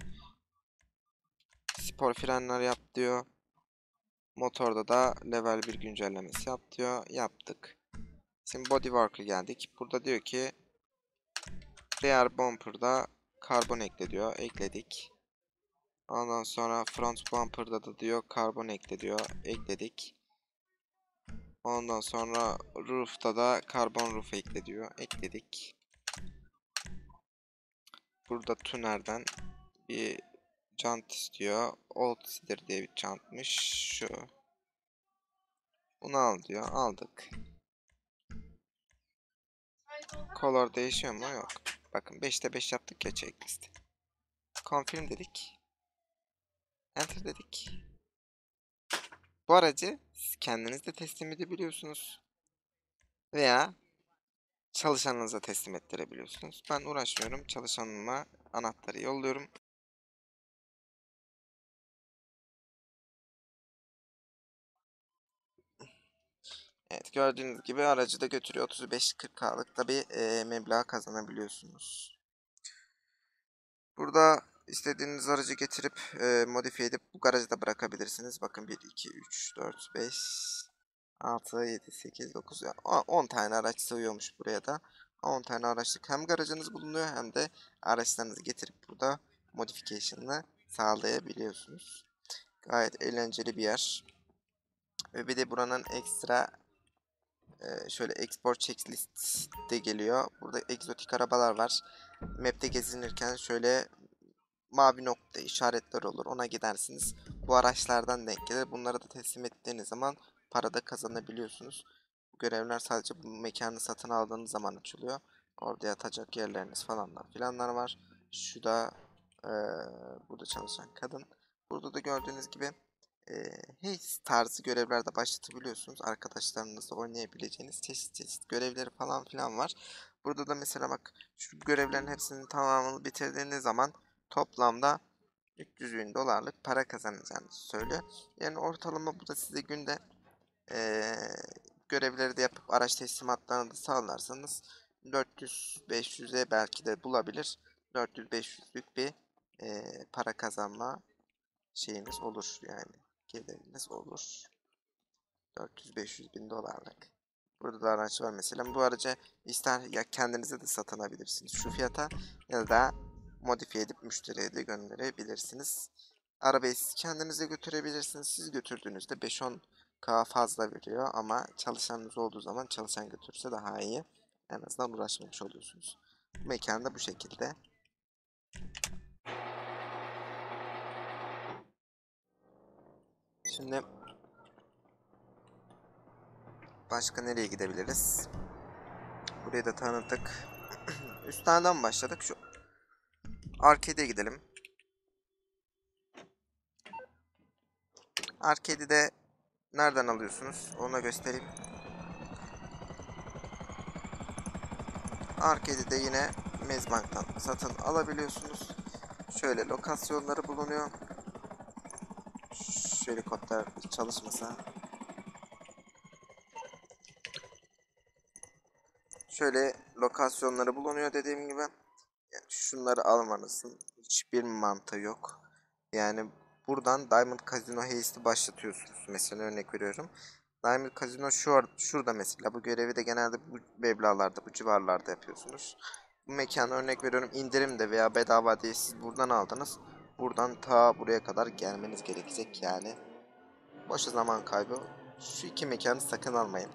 Spor frenler yap diyor. Motorda da level 1 güncellemesi yap diyor. Yaptık. Şimdi bodywork'a geldik. Burada diyor ki rear bumper'da karbon ekle diyor. Ekledik. Ondan sonra front bumper'da da diyor karbon ekle diyor. Ekledik. Ondan sonra roof'ta da karbon roof ekle diyor. Ekledik. Burada Tuner'den bir jant istiyor. Old Cedar diye bir jantmış. Şu. Bunu al diyor. Aldık. Color değişiyor mu? Yok. Bakın 5'te 5 yaptık ya checklist. Confirm dedik. Enter dedik. Bu aracı siz kendiniz de teslim edebiliyorsunuz. Veya çalışanınıza teslim ettirebiliyorsunuz. Ben uğraşmıyorum. Çalışanıma anahtarı yolluyorum. Evet, gördüğünüz gibi aracı da götürüyor. 35-40K'lık da bir meblağ kazanabiliyorsunuz. Burada istediğiniz aracı getirip modifiye edip bu garajda da bırakabilirsiniz. Bakın 1, 2, 3, 4, 5, 6, 7, 8, 9, 10 tane araç sığıyormuş buraya da. 10 tane araçlık hem garajınız bulunuyor hem de araçlarınızı getirip burada modification'ını sağlayabiliyorsunuz. Gayet eğlenceli bir yer. Ve bir de buranın ekstra şöyle export checklist de geliyor. Burada egzotik arabalar var. Map'te gezinirken şöyle mavi nokta işaretler olur. Ona gidersiniz. Bu araçlardan denk gelir. Bunları da teslim ettiğiniz zaman para da kazanabiliyorsunuz. Bu görevler sadece bu mekanı satın aldığınız zaman açılıyor. Orada yatacak yerleriniz falanlar filanlar var. Şu da burada çalışan kadın. Burada da gördüğünüz gibi Haze tarzı görevler de başlatabiliyorsunuz. Arkadaşlarınızla oynayabileceğiniz çeşit çeşit görevleri falan filan var. Burada da mesela bak şu görevlerin hepsinin tamamını bitirdiğiniz zaman toplamda 300 bin dolarlık para kazanacağınızı söylüyor. Yani ortalama bu da size günde görevleri de yapıp araç teslimatlarını da sağlarsanız 400-500'e belki de bulabilir. 400-500'lük bir para kazanma şeyiniz olur yani. Geliriniz olur. 400-500 bin dolarlık. Burada da araç var mesela. Bu aracı ister ya kendinize de satın alabilirsiniz şu fiyata ya da modifiye edip müşteriye de gönderebilirsiniz. Arabayı siz kendinize götürebilirsiniz. Siz götürdüğünüzde 5-10K fazla veriyor ama çalışanınız olduğu zaman çalışan götürürse daha iyi. En azından uğraşmamış oluyorsunuz. Bu mekan da bu şekilde. Şimdi başka nereye gidebiliriz? Burayı da tanıdık. Üstlerden başladık. Şu arcade'e gidelim. Arcade'i de nereden alıyorsunuz? Onu göstereyim. Arcade'i de yine Mezbank'tan satın alabiliyorsunuz. Şöyle lokasyonları bulunuyor. Şu helikopter çalışmasa. Şöyle lokasyonları bulunuyor dediğim gibi. Yani şunları almanızın hiçbir mantığı yok. Yani buradan Diamond Casino Heist'i başlatıyorsunuz. Mesela örnek veriyorum. Diamond Casino şurada mesela. Bu görevi de genelde bu meblalarda, bu civarlarda yapıyorsunuz. Bu mekanı örnek veriyorum indirimde veya bedava diye siz buradan aldınız. Buradan ta buraya kadar gelmeniz gerekecek yani. Boşa zaman kaybı. Şu iki mekanı sakın almayın.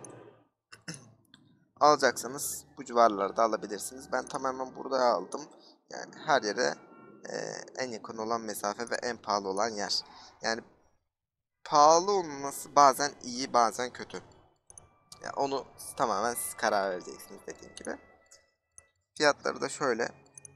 Alacaksanız bu civarlarda alabilirsiniz. Ben tamamen burada aldım. Yani her yere en yakın olan mesafe ve en pahalı olan yer. Yani pahalı olması bazen iyi bazen kötü. Yani onu tamamen siz karar vereceksiniz dediğim gibi. Fiyatları da şöyle.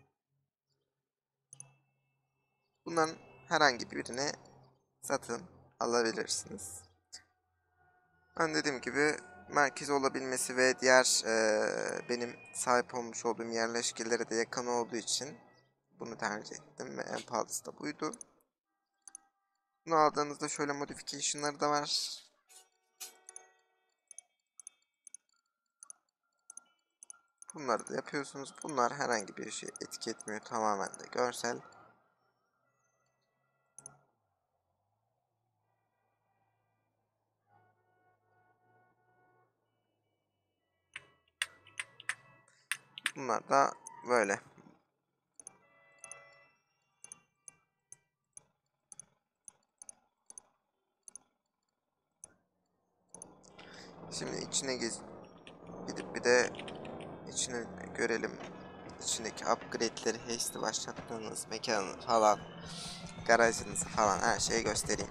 Bunların herhangi birini satın alabilirsiniz. Ben dediğim gibi merkez olabilmesi ve diğer benim sahip olmuş olduğum yerleşkelere de yakın olduğu için bunu tercih ettim ve en pahalısı da buydu. Bunu aldığınızda şöyle modification'ları da var. Bunları da yapıyorsunuz. Bunlar herhangi bir şey etki etmiyor. Tamamen de görsel. Bunlar da böyle. Şimdi içine gidip bir de içini görelim. İçindeki upgrade'leri, haste'i başlattığınız mekanı falan, garajınızı falan her şeyi göstereyim.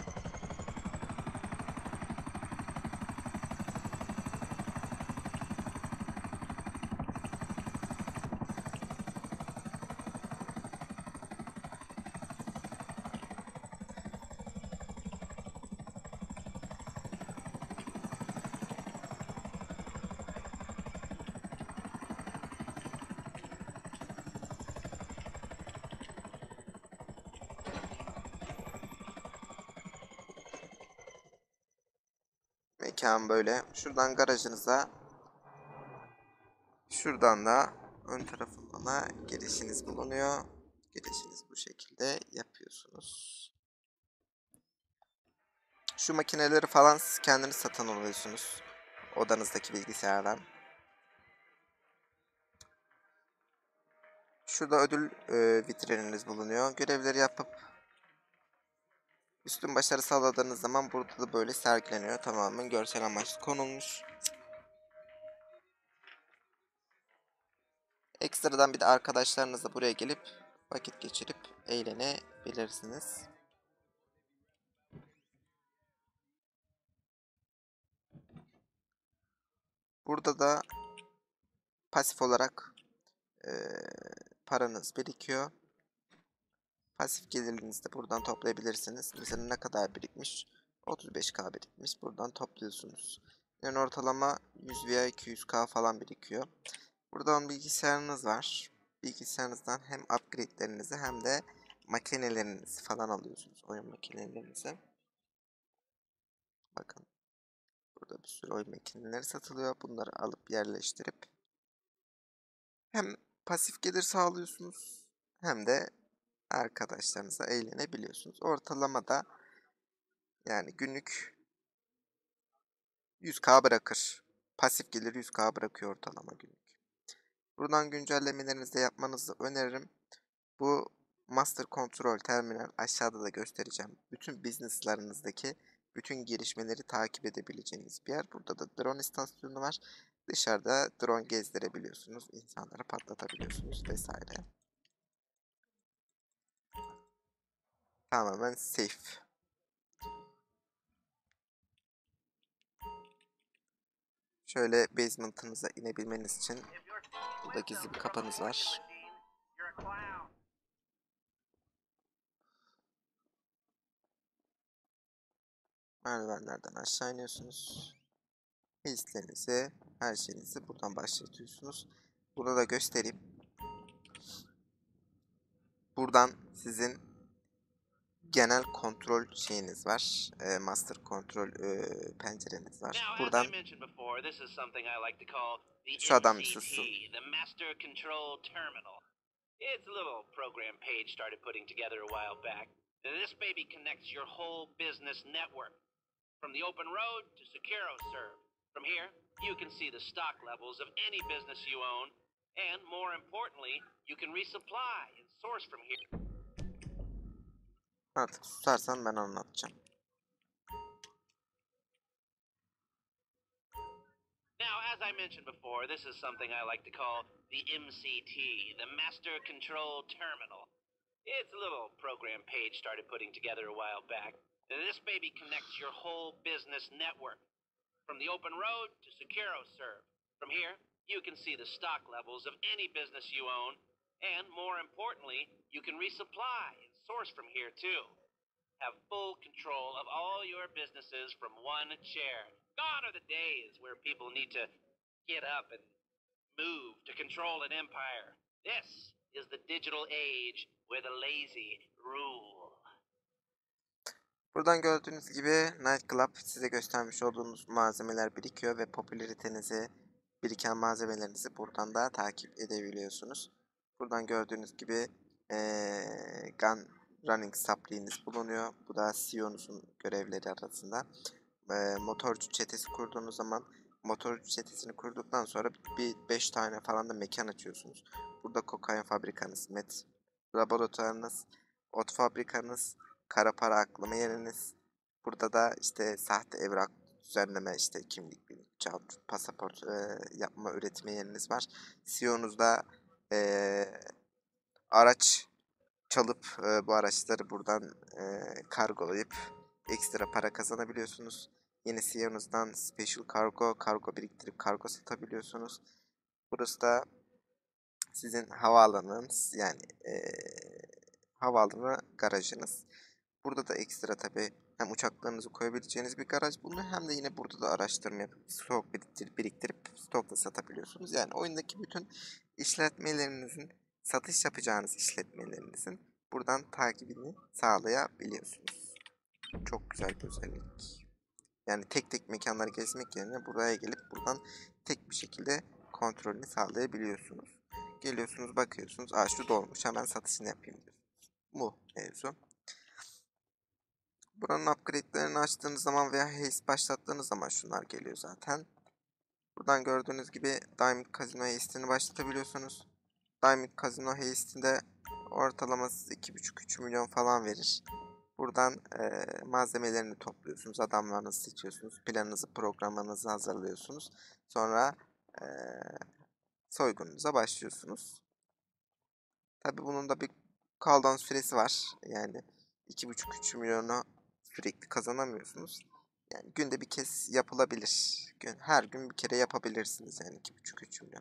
Mekan böyle. Şuradan garajınıza, şuradan da ön tarafından girişiniz bulunuyor. Girişiniz bu şekilde yapıyorsunuz. Şu makineleri falan siz kendiniz satın alıyorsunuz odanızdaki bilgisayardan. Şurada ödül vitrininiz bulunuyor. Görevleri yapıp üstün başarı sağladığınız zaman burada da böyle sergileniyor. Tamamen görsel amaçlı konulmuş. Ekstradan bir de arkadaşlarınızla buraya gelip vakit geçirip eğlenebilirsiniz. Burada da pasif olarak paranız birikiyor. Pasif gelirinizi de buradan toplayabilirsiniz. Mesela ne kadar birikmiş? 35k birikmiş. Buradan topluyorsunuz. Yani ortalama 100 veya 200k falan birikiyor. Buradan bilgisayarınız var. Bilgisayarınızdan hem upgrade'lerinizi hem de makinelerinizi falan alıyorsunuz. Oyun makinelerinizi. Bakın. Burada bir sürü oyun makineleri satılıyor. Bunları alıp yerleştirip hem pasif gelir sağlıyorsunuz hem de arkadaşlarınızla eğlenebiliyorsunuz. Ortalamada yani günlük 100k bırakır. Pasif gelir 100k bırakıyor ortalama günlük. Buradan güncellemelerinizi de yapmanızı öneririm. Bu Master Control Terminal aşağıda da göstereceğim. Bütün business'larınızdaki bütün gelişmeleri takip edebileceğiniz bir yer. Burada da drone istasyonu var. Dışarıda drone gezdirebiliyorsunuz. İnsanları patlatabiliyorsunuz vesaire. Tamamen safe. Şöyle basement'ınıza inebilmeniz için burada gizli bir kapınız var. Merdivenlerden aşağı iniyorsunuz. Hislerinizi, her şeyinizi buradan başlatıyorsunuz. Burada da göstereyim. Buradan sizin genel kontrol şeyiniz var. Master kontrol pencereniz var. Buradan şu adam bir sussun. It's a little program Paige started putting together a while back. This baby connects your whole business network, from the open road to SecuroServe. From here, you can see the stock levels of any business you own, and more importantly, you can resupply and source from here. Artık susarsan ben anlatacağım. Now, as I mentioned before, this is something I like to call the MCT, the Master Control Terminal. It's a little program Paige started putting together a while back. This baby connects your whole business network, from the open road to SecuroServe. From here, you can see the stock levels of any business you own, and more importantly, you can resupply and source from here too. Have full control of all your businesses from one chair. Gone are the days where people need to get up and move to control an empire. This is the digital age where the lazy rule. Buradan gördüğünüz gibi Nightclub size göstermiş olduğunuz malzemeler birikiyor ve popülaritenizi, biriken malzemelerinizi buradan da takip edebiliyorsunuz. Buradan gördüğünüz gibi Gun Running Supply'niz bulunuyor. Bu da CEO'nuzun görevleri arasında. Motorcu çetesi kurduğunuz zaman motorcu çetesini kurduktan sonra bir 5 tane falan da mekan açıyorsunuz. Burada kokain fabrikanız, met laboratuvarınız, ot fabrikanız, kara para aklama yeriniz. Burada da işte sahte evrak düzenleme, işte kimlik, pasaport yapma, üretme yeriniz var. CEO'nuzda araç çalıp bu araçları buradan kargolayıp ekstra para kazanabiliyorsunuz. Yeni CEO'nuzdan special kargo biriktirip kargo satabiliyorsunuz. Burası da sizin havaalanınız, yani havaalanı garajınız. Burada da ekstra tabi hem uçaklarınızı koyabileceğiniz bir garaj bulunuyor, hem de yine burada da araştırma yapıp stok biriktirip stokla satabiliyorsunuz. Yani oyundaki bütün işletmelerinizin, satış yapacağınız işletmelerinizin buradan takibini sağlayabiliyorsunuz. Çok güzel bir özellik. Yani tek tek mekanları gezmek yerine buraya gelip buradan tek bir şekilde kontrolünü sağlayabiliyorsunuz. Geliyorsunuz, bakıyorsunuz, şu dolmuş, hemen satışını yapayım diyorsunuz. Bu mevzu. Buranın upgrade'lerini açtığınız zaman veya haste başlattığınız zaman şunlar geliyor zaten. Buradan gördüğünüz gibi Diamond Casino haste'ini başlatabiliyorsunuz. Diamond Casino haste'inde ortalaması 2,5-3 milyon falan verir. Buradan malzemelerini topluyorsunuz, adamlarınızı seçiyorsunuz, planınızı, programınızı hazırlıyorsunuz. Sonra soygununuza başlıyorsunuz. Tabi bunun da bir cooldown süresi var. Yani 2,5-3 milyonu sürekli kazanamıyorsunuz. Yani günde bir kez yapılabilir. Her gün bir kere yapabilirsiniz yani 2,5-3 milyon.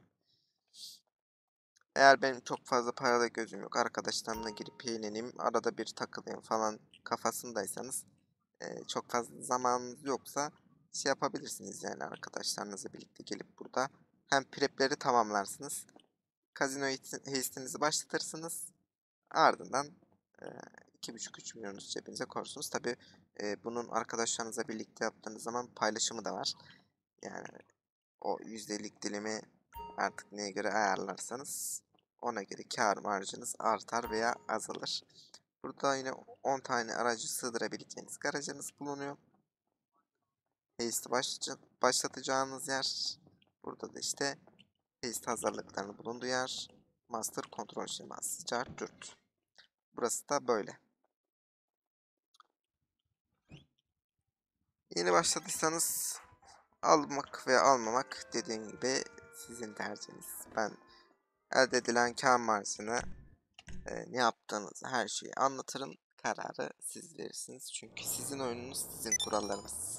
Eğer benim çok fazla parada gözüm yok, arkadaşlarımla girip eğleneyim, arada bir takılayım falan kafasındaysanız, çok fazla zamanınız yoksa şey yapabilirsiniz yani arkadaşlarınızla birlikte gelip burada hem prepleri tamamlarsınız, kazino haste'inizi başlatırsınız, ardından 2,5-3 milyonu cebinize korursunuz. Tabi bunun arkadaşlarınızla birlikte yaptığınız zaman paylaşımı da var. Yani o yüzdelik dilimi artık neye göre ayarlarsanız ona göre kâr marjınız artar veya azalır. Burada yine 10 tane aracı sığdırabileceğiniz garajınız bulunuyor. Haste başlatacağınız yer. Burada da işte haste hazırlıklarını bulunduğu yer. Master kontrol şeması. Cart curt. Burası da böyle. Yeni başladıysanız almak ve almamak dediğim gibi sizin tercihiniz. Ben elde edilen kâr marjını, ne yaptığınızı, her şeyi anlatırım. Kararı siz verirsiniz. Çünkü sizin oyununuz, sizin kurallarınız.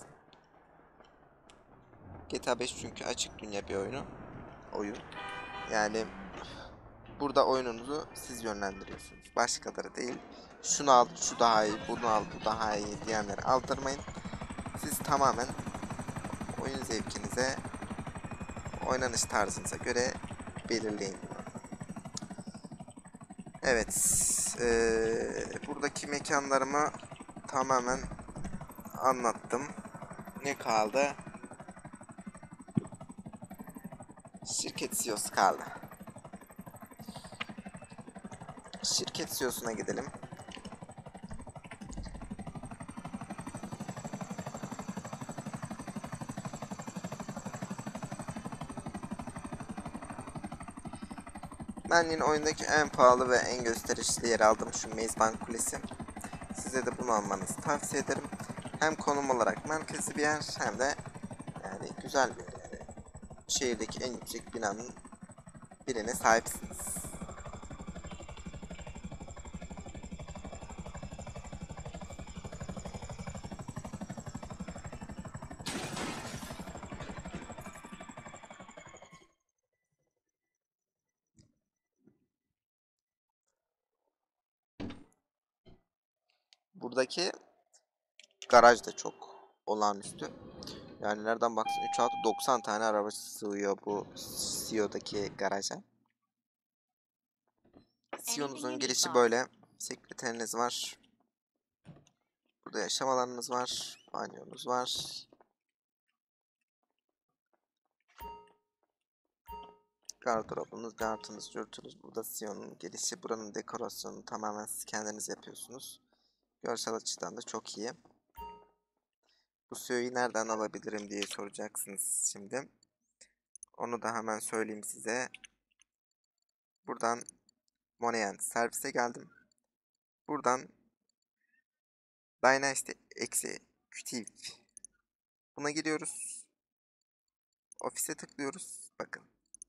GTA 5 çünkü açık dünya bir oyun. Yani burada oyununuzu siz yönlendiriyorsunuz. Başkaları değil. Şunu al, şu daha iyi, bunu al, bu daha iyi diyenleri aldırmayın. Siz tamamen oyun zevkinize, oynanış tarzınıza göre belirleyin bunu. Evet, buradaki mekanlarımı tamamen anlattım. Ne kaldı? Şirket CEO'su kaldı. Şirket CEO'suna gidelim. Ben yine oyundaki en pahalı ve en gösterişli yer aldım, şu Mezban Kulesi. Size de bunu almanızı tavsiye ederim. Hem konum olarak merkezi bir yer, hem de yani güzel bir yer. Yani şehirdeki en yüksek binanın birine sahipsiniz. Buradaki garaj da çok olağanüstü. Yani nereden baksan 3 artı 90 tane araba sığıyor bu CEO'daki garaja. CEO'nuzun girişi böyle. Sekreteriniz var. Burada yaşam alanınız var. Banyonuz var. Gardırobunuz, cartınız, cürtünüz. Burada CEO'nun girişi. Buranın dekorasyonunu tamamen siz kendiniz yapıyorsunuz. Görsel açıdan da çok iyi. Bu CEO'yu nereden alabilirim diye soracaksınız şimdi. Onu da hemen söyleyeyim size. Buradan Moneyend servise geldim. Buradan Dynasty Executive. Buna giriyoruz. Ofise tıklıyoruz. Bakın.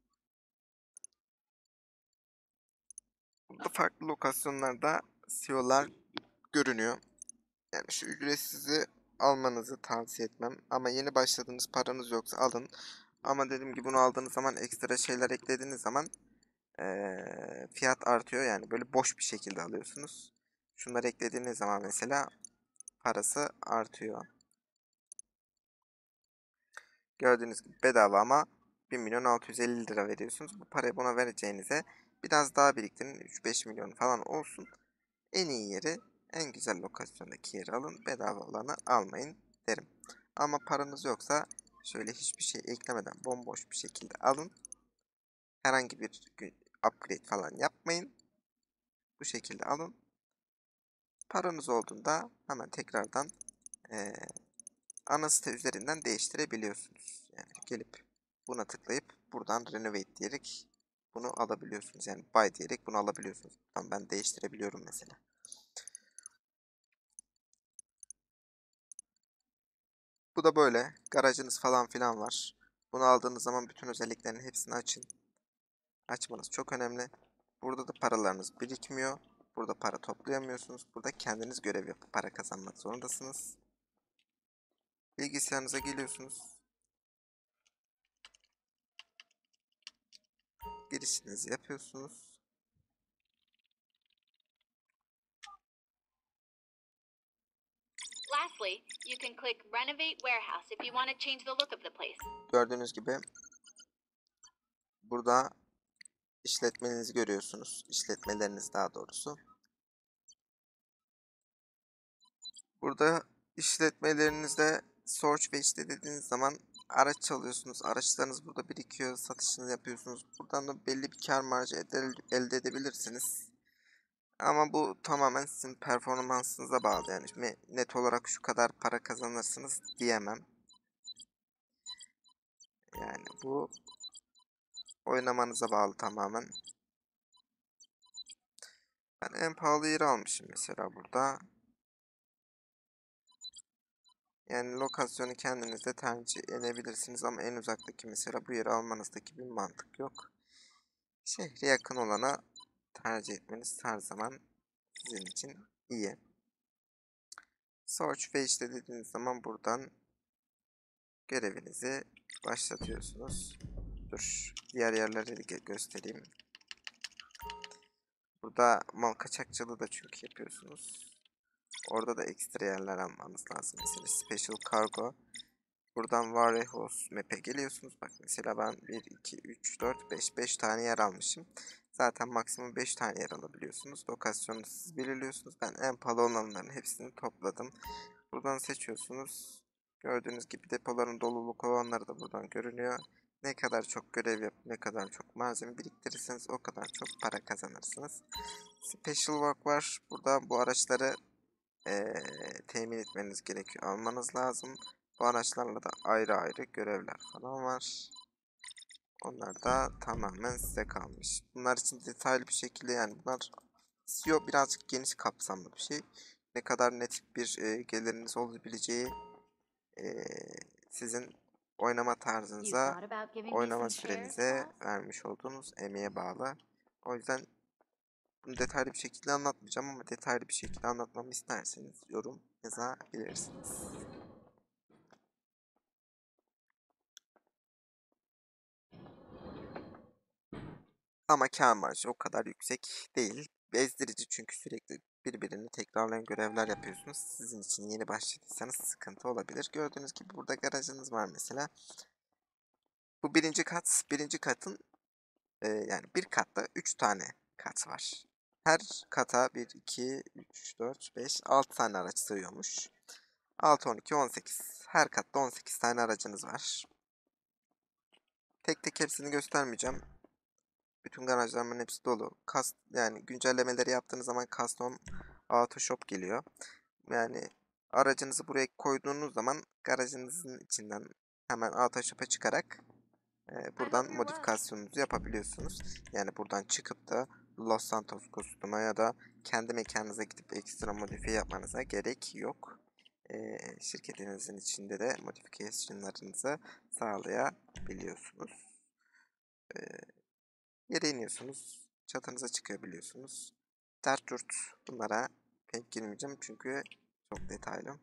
Burada farklı lokasyonlarda CEO'lar görünüyor. Yani şu ücretsizi almanızı tavsiye etmem. Ama yeni başladığınız, paranız yoksa alın. Ama dediğim gibi bunu aldığınız zaman, ekstra şeyler eklediğiniz zaman fiyat artıyor. Yani böyle boş bir şekilde alıyorsunuz. Şunları eklediğiniz zaman mesela parası artıyor. Gördüğünüz gibi bedava ama 1.650.000 veriyorsunuz. Bu parayı buna vereceğinize biraz daha biriktirin. 3-5 milyon falan olsun. En iyi yeri, en güzel lokasyondaki yeri alın. Bedava olanı almayın derim. Ama paranız yoksa şöyle hiçbir şey eklemeden bomboş bir şekilde alın. Herhangi bir upgrade falan yapmayın. Bu şekilde alın. Paranız olduğunda hemen tekrardan ana site üzerinden değiştirebiliyorsunuz. Yani gelip buna tıklayıp buradan renovate diyerek bunu alabiliyorsunuz. Yani buy diyerek bunu alabiliyorsunuz. Tamam, ben değiştirebiliyorum mesela. Bu da böyle. Garajınız falan filan var. Bunu aldığınız zaman bütün özelliklerin hepsini açın. Açmanız çok önemli. Burada da paralarınız birikmiyor. Burada para toplayamıyorsunuz. Burada kendiniz görev yapıp para kazanmak zorundasınız. Bilgisayarınıza geliyorsunuz. Girişinizi yapıyorsunuz. Lastly, you can click Renovate Warehouse if you want to change the look of the place. Gördüğünüz gibi burada işletmenizi görüyorsunuz. İşletmeleriniz daha doğrusu. Burada işletmelerinizde search ve işte dediğiniz zaman araç çalıyorsunuz. Araçlarınız burada birikiyor. Satışını yapıyorsunuz. Buradan da belli bir kar marjı elde edebilirsiniz. Ama bu tamamen sizin performansınıza bağlı. Yani şimdi net olarak şu kadar para kazanırsınız diyemem. Yani bu oynamanıza bağlı tamamen. Ben en pahalı yeri almışım mesela burada. Yani lokasyonu kendiniz de tercih edebilirsiniz ama en uzaktaki mesela bu yeri almanızdaki bir mantık yok. Şehre yakın olana tercih etmeniz her zaman sizin için iyi. Search ve işte dediğiniz zaman buradan görevinizi başlatıyorsunuz. Dur, diğer yerleri de göstereyim. Burada mal kaçakçılığı da çünkü yapıyorsunuz. Orada da ekstra yerler almanız lazım. Mesela Special Cargo. Buradan Warehouse Map'e geliyorsunuz. Bak mesela ben 1, 2, 3, 4, 5 tane yer almışım. Zaten maksimum 5 tane yer alabiliyorsunuz. Lokasyonu siz belirliyorsunuz. Ben en pahalı olanların hepsini topladım. Buradan seçiyorsunuz. Gördüğünüz gibi depoların doluluk olanları da buradan görünüyor. Ne kadar çok görev yapıp ne kadar çok malzeme biriktirirseniz o kadar çok para kazanırsınız. Special Work var. Burada bu araçları temin etmeniz gerekiyor. Almanız lazım. Bu araçlarla da ayrı ayrı görevler falan var. Onlar da tamamen size kalmış. Bunlar için detaylı bir şekilde yani bunlar SEO birazcık geniş kapsamlı bir şey. Ne kadar net bir geliriniz olabileceği sizin oynama tarzınıza, oynama sürenize vermiş olduğunuz emeğe bağlı. O yüzden bunu detaylı bir şekilde anlatmayacağım ama detaylı bir şekilde anlatmamı isterseniz yorum yazabilirsiniz. Ama kâr marjı o kadar yüksek değil. Bezdirici çünkü sürekli birbirini tekrarlayan görevler yapıyorsunuz. Sizin için yeni başladıysanız sıkıntı olabilir. Gördüğünüz gibi burada garajınız var mesela. Bu birinci kat. Birinci katın yani bir katta 3 tane kat var. Her kata 1, 2, 3, 4, 5, 6 tane araç sığıyormuş. 6, 12, 18. Her katta 18 tane aracınız var. Tek tek hepsini göstermeyeceğim. Bütün garajlarımın hepsi dolu. Yani güncellemeleri yaptığınız zaman custom auto shop geliyor. Yani aracınızı buraya koyduğunuz zaman garajınızın içinden hemen auto shop'a çıkarak buradan modifikasyonunuzu yapabiliyorsunuz. Yani buradan çıkıp da Los Santos kostüme ya da kendi mekanınıza gidip ekstra modifiye yapmanıza gerek yok. Şirketinizin içinde de modifikasyonlarınızı sağlayabiliyorsunuz. Yere iniyorsunuz. Çatınıza çıkabiliyorsunuz. Dert durt bunlara pek girmeyeceğim çünkü çok detaylı.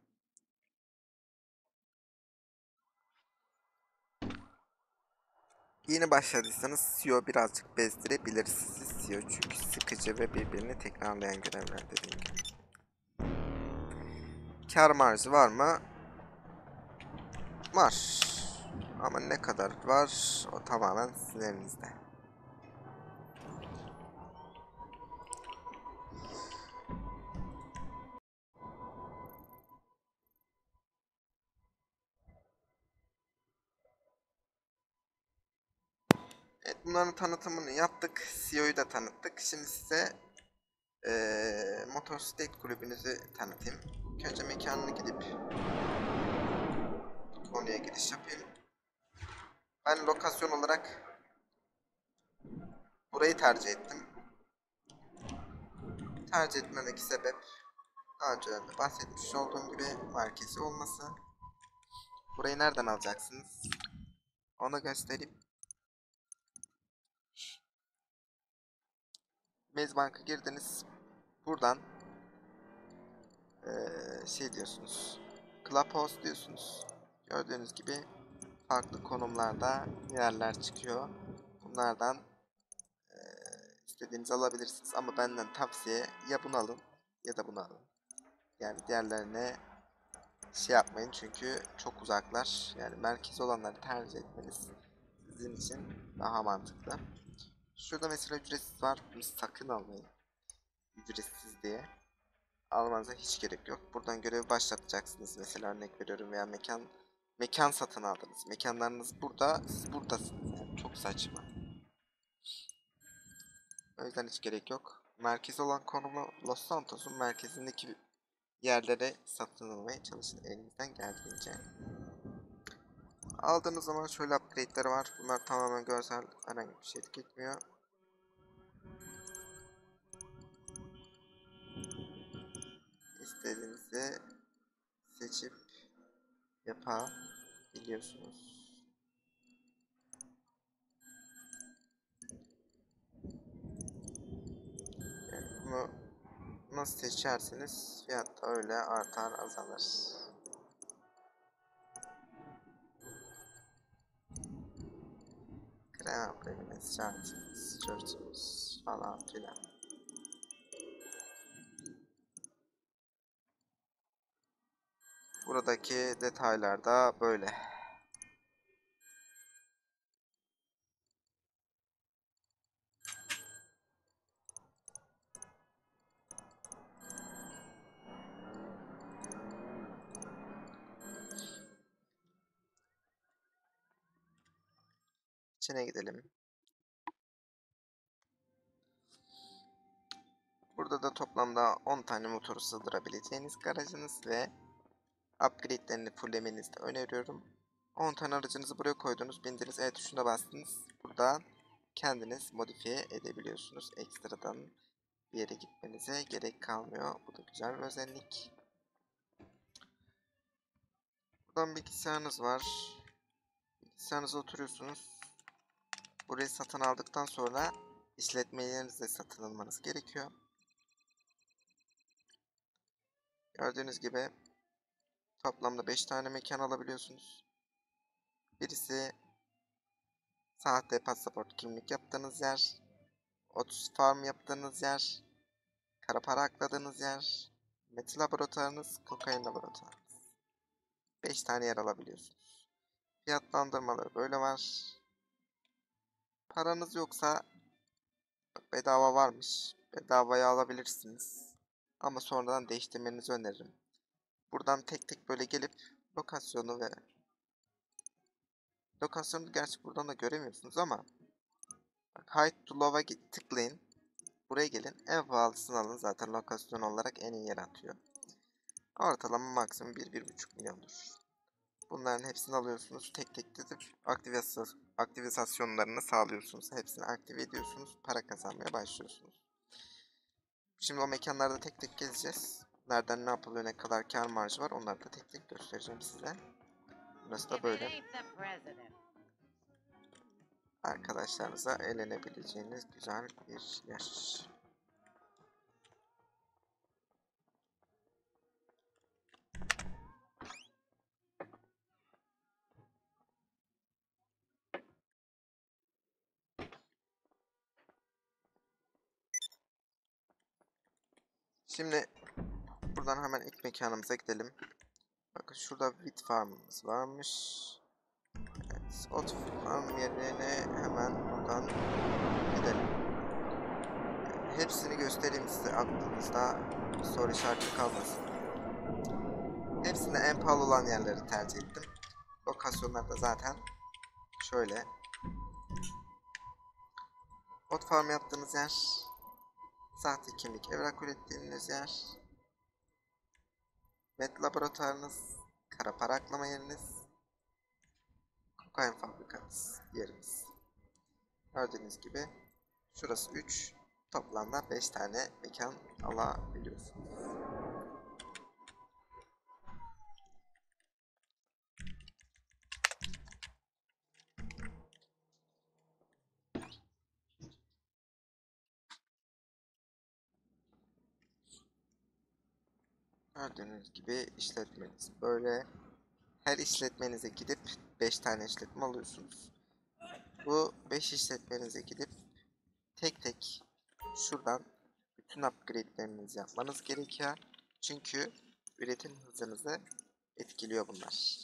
Yeni başladıysanız SEO birazcık bezdirebilir sizi. SEO çünkü sıkıcı ve birbirini tekrarlayan görevler dediğim gibi. Kar marjı var mı? Var. Ama ne kadar var o tamamen sizin elinizde. Evet, bunların tanıtımını yaptık. SEO'yu da tanıttık. Şimdi size motosiklet kulübünüzü tanıtayım. İlk önce mekanına gidip konuya giriş yapayım. Ben lokasyon olarak burayı tercih ettim. Tercih etmedeki sebep daha önceden de bahsetmiş olduğum gibi merkezi olması. Burayı nereden alacaksınız? Onu göstereyim. Mezbank'a girdiniz. Buradan şey diyorsunuz. Clubhouse diyorsunuz. Gördüğünüz gibi farklı konumlarda yerler çıkıyor. Bunlardan istediğinizi alabilirsiniz. Ama benden tavsiye ya bunu alın ya da bunu alın. Yani diğerlerine şey yapmayın çünkü çok uzaklar. Yani merkez olanları tercih etmeniz sizin için daha mantıklı. Şurada mesela ücretsiz var. Bunu sakın almayın. Ücretsiz diye. Almanıza hiç gerek yok. Buradan görevi başlatacaksınız. Mesela örnek veriyorum veya mekan satın aldınız. Mekanlarınız burada, siz buradasınız. Yani çok saçma. O yüzden hiç gerek yok. Merkez olan konumu Los Santos'un merkezindeki yerlere satın almaya çalışın elinizden geldiğince. Aldığınız zaman şöyle upgrade'ler var. Bunlar tamamen görsel, herhangi bir şey etki etmiyor. İstediğinizi seçip yapabiliyorsunuz. Yani bunu nasıl seçerseniz fiyat da öyle artar azalır. Krem kreminiz, şartınız, çörtünüz falan filan. Buradaki detaylar da böyle. İçine gidelim. Burada da toplamda 10 tane motoru sığdırabileceğiniz garajınız ve upgrade'lerini fulllemenizi de öneriyorum. 10 tane aracınızı buraya koydunuz, bindiniz, E tuşuna bastınız. Buradan kendiniz modifiye edebiliyorsunuz. Ekstradan bir yere gitmenize gerek kalmıyor. Bu da güzel bir özellik. Buradan bilgisayarınız var. Bilgisayarınıza oturuyorsunuz. Burayı satın aldıktan sonra işletmelerinizi de satın almanız gerekiyor. Gördüğünüz gibi toplamda 5 tane mekan alabiliyorsunuz. Birisi sahte pasaport kimlik yaptığınız yer, 30 farm yaptığınız yer, kara para akladığınız yer, metil laboratuvarınız, kokain laboratuvarınız. 5 tane yer alabiliyorsunuz. Fiyatlandırmaları böyle var. Paranız yoksa bedava varmış. Bedavaya alabilirsiniz. Ama sonradan değiştirmenizi öneririm. Buradan tek tek böyle gelip lokasyonu ve lokasyonu gerçi buradan da göremiyorsunuz ama bak, Hide to Low'a tıklayın. Buraya gelin. En pahalısını alın. Zaten lokasyon olarak en iyi yer atıyor. Ortalama maksimum 1-1,5 milyondur. Bunların hepsini alıyorsunuz. Tek tek gidip aktivasyonlarını sağlıyorsunuz. Hepsini aktive ediyorsunuz. Para kazanmaya başlıyorsunuz. Şimdi o mekanlarda tek tek gezeceğiz. Nereden ne yapılıyor, ne kadar kar marjı var, onları da tek tek göstereceğim size. Burası da böyle. Arkadaşlarınıza eğlenebileceğiniz güzel bir yer. Şimdi buradan hemen ilk mekanımıza gidelim. Bakın şurada wheat farmımız varmış. Evet, ot farm yerine hemen buradan gidelim. Hepsini göstereyim size, aklınızda soru işareti kalmasın. Hepsinde en pahalı olan yerleri tercih ettim. Lokasyonlar da zaten şöyle. Ot farm yaptığınız yer Sahte kimlik evrak ürettiğiniz yer. Met laboratuvarınız. Kara para aklama yeriniz. Kokain fabrikanız yerimiz. Gördüğünüz gibi şurası 3. Toplamda 5 tane mekan alabiliyorsunuz. Gördüğünüz gibi işletmeniz böyle. Her işletmenize gidip 5 tane işletme alıyorsunuz. Bu 5 işletmenize gidip tek tek şuradan bütün upgrade'lerinizi yapmanız gerekiyor. Çünkü üretim hızınızı etkiliyor bunlar.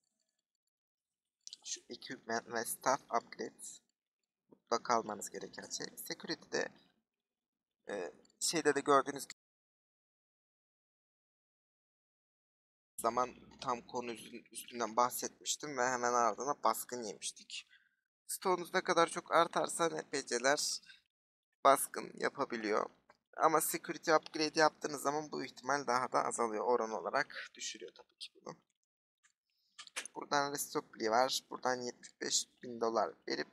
Şu equipment ve staff upgrade mutlaka almanız gereken şey. Security'de şeyde de gördüğünüz zaman tam konu üstünden bahsetmiştim ve hemen ardına baskın yemiştik. Stoğunuz ne kadar çok artarsa NPC'ler baskın yapabiliyor. Ama security upgrade yaptığınız zaman bu ihtimal daha da azalıyor. Oran olarak düşürüyor tabii ki bunu. Buradan restockli var. Buradan 75.000 dolar verip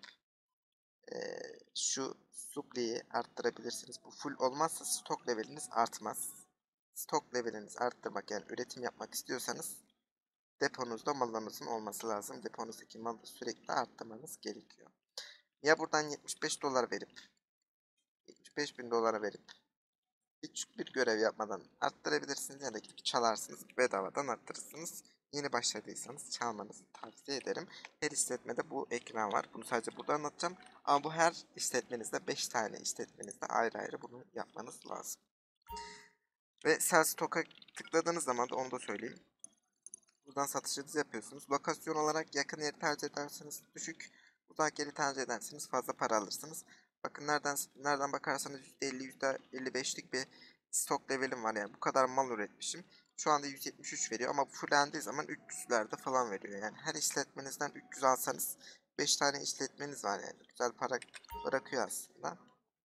şu supply'yi arttırabilirsiniz. Bu full olmazsa stok leveliniz artmaz. Stok levelinizi arttırmak yani üretim yapmak istiyorsanız deponuzda malınızın olması lazım. Deponuzdaki malı sürekli arttırmanız gerekiyor. Ya buradan 75 dolar verip 75.000 dolara verip hiçbir görev yapmadan arttırabilirsiniz ya da gidip çalarsınız bedavadan arttırırsınız. Yeni başladıysanız çalmanızı tavsiye ederim. Her işletmede bu ekran var. Bunu sadece burada anlatacağım. Ama bu her işletmenizde 5 tane işletmenizde ayrı ayrı bunu yapmanız lazım. Ve sell stock'a tıkladığınız zaman da onu da söyleyeyim. Buradan satışınızı yapıyorsunuz. Lokasyon olarak yakın yeri tercih ederseniz düşük, uzak yeri tercih ederseniz fazla para alırsınız. Bakın nereden bakarsanız %50 %55'lik bir stok levelim var yani bu kadar mal üretmişim. Şu anda 173 veriyor ama fullendiği zaman 300'lerde falan veriyor. Yani her işletmenizden 300 alsanız 5 tane işletmeniz var yani güzel para bırakıyor aslında.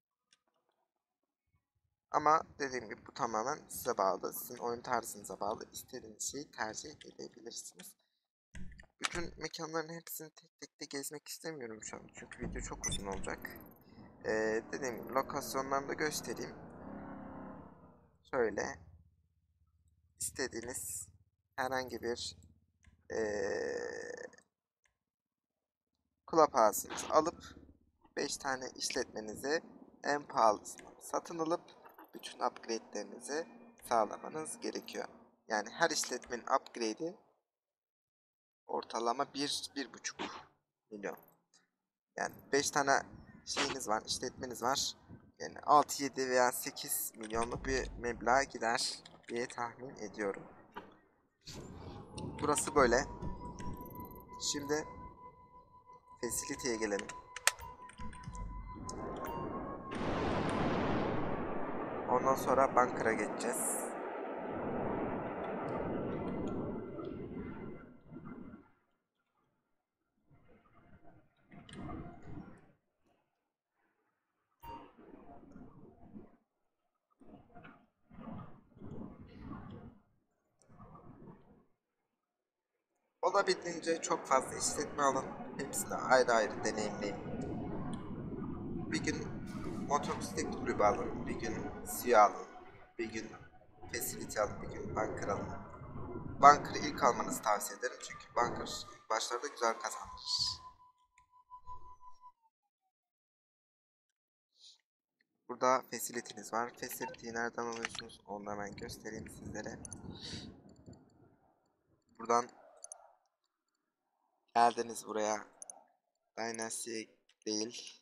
Ama dediğim gibi bu tamamen size bağlı. Sizin oyun tarzınıza bağlı. İstediğiniz şeyi tercih edebilirsiniz. Bütün mekanların hepsini tek tek de gezmek istemiyorum şu an. Çünkü video çok uzun olacak. Dediğim gibi lokasyonlarını da göstereyim. Şöyle. İstediğiniz herhangi bir clubhouse'ınızı alıp 5 tane işletmenizi en pahalısını satın alıp bütün upgrade'lerinizi sağlamanız gerekiyor. Yani her işletmenin upgrade'i ortalama 1-1,5 milyon. Yani 5 tane şeyiniz var, işletmeniz var. Yani 6-7 veya 8 milyonluk bir meblağ gider diye tahmin ediyorum. Burası böyle. Şimdi facility'ye gelelim. Ondan sonra bunker'a geçeceğiz. Olabildiğince çok fazla işletme alın. Hepsini ayrı ayrı deneyimleyin. Bir gün motosiklet kulübü alın, bir gün suya alın, bir gün facility alın, bir gün bunker alın. Bunker'ı ilk almanızı tavsiye ederim çünkü bunker başlarda güzel kazandırır. Burada facility'niz var. Facility'yi nereden alıyorsunuz? Onu da hemen göstereyim sizlere. Buradan geldiniz buraya. Dynasty değil.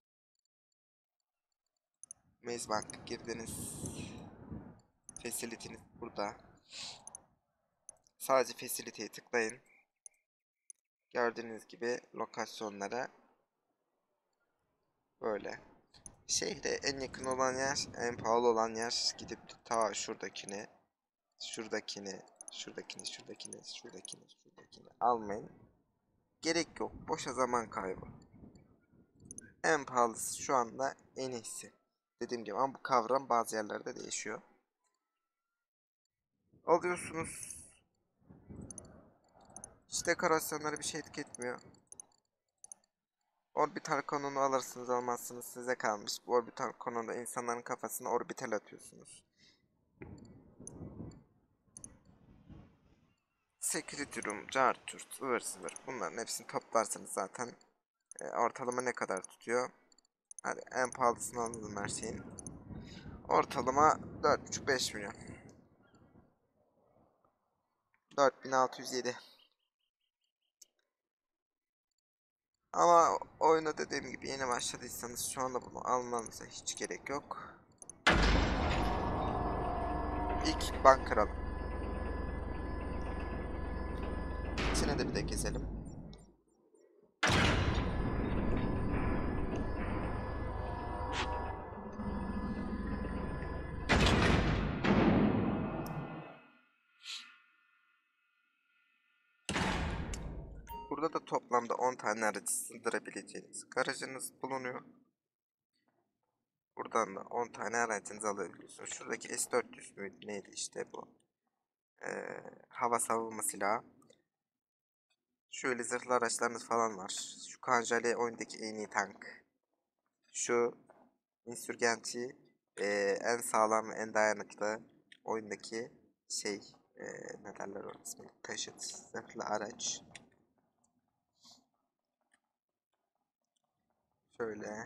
Maze Bank'a girdiniz. Facility'niz burada. Sadece Facility'ye tıklayın. Gördüğünüz gibi lokasyonlara böyle. Şehre en yakın olan yer, en pahalı olan yer gidip ta şuradakini almayın. Gerek yok. Boşa zaman kaybı. En pahalısı şu anda en iyisi. Dediğim gibi ama bu kavram bazı yerlerde değişiyor. Alıyorsunuz. Hiç dekorasyonları bir şey etmiyor. Orbital konunu alırsınız almazsınız size kalmış. Bu orbital konunda insanların kafasına orbital atıyorsunuz. Security room, cart curt, ıvır zıvır. Bunların hepsini toplarsanız zaten ortalama ne kadar tutuyor? Hadi en pahalısını alalım her şeyin. Ortalama 4,5-5 milyon. 4607. Ama oyuna dediğim gibi yeni başladıysanız şu anda bunu almanıza hiç gerek yok. İlk bank kıralım. İçine de bir de gezelim. Burada da toplamda 10 tane aracı sığdırabileceğiniz garajınız bulunuyor. Buradan da 10 tane aracınızı alabiliyorsunuz. Şuradaki S400 müydü neydi işte bu. Hava savunma silahı. Şöyle zırhlı araçlarınız falan var. Şu Kanjale oyundaki en iyi tank. Şu Insurgenti en sağlam ve en dayanıklı oyundaki şey ne derler onun ismi, taşıt zırhlı araç. Şöyle.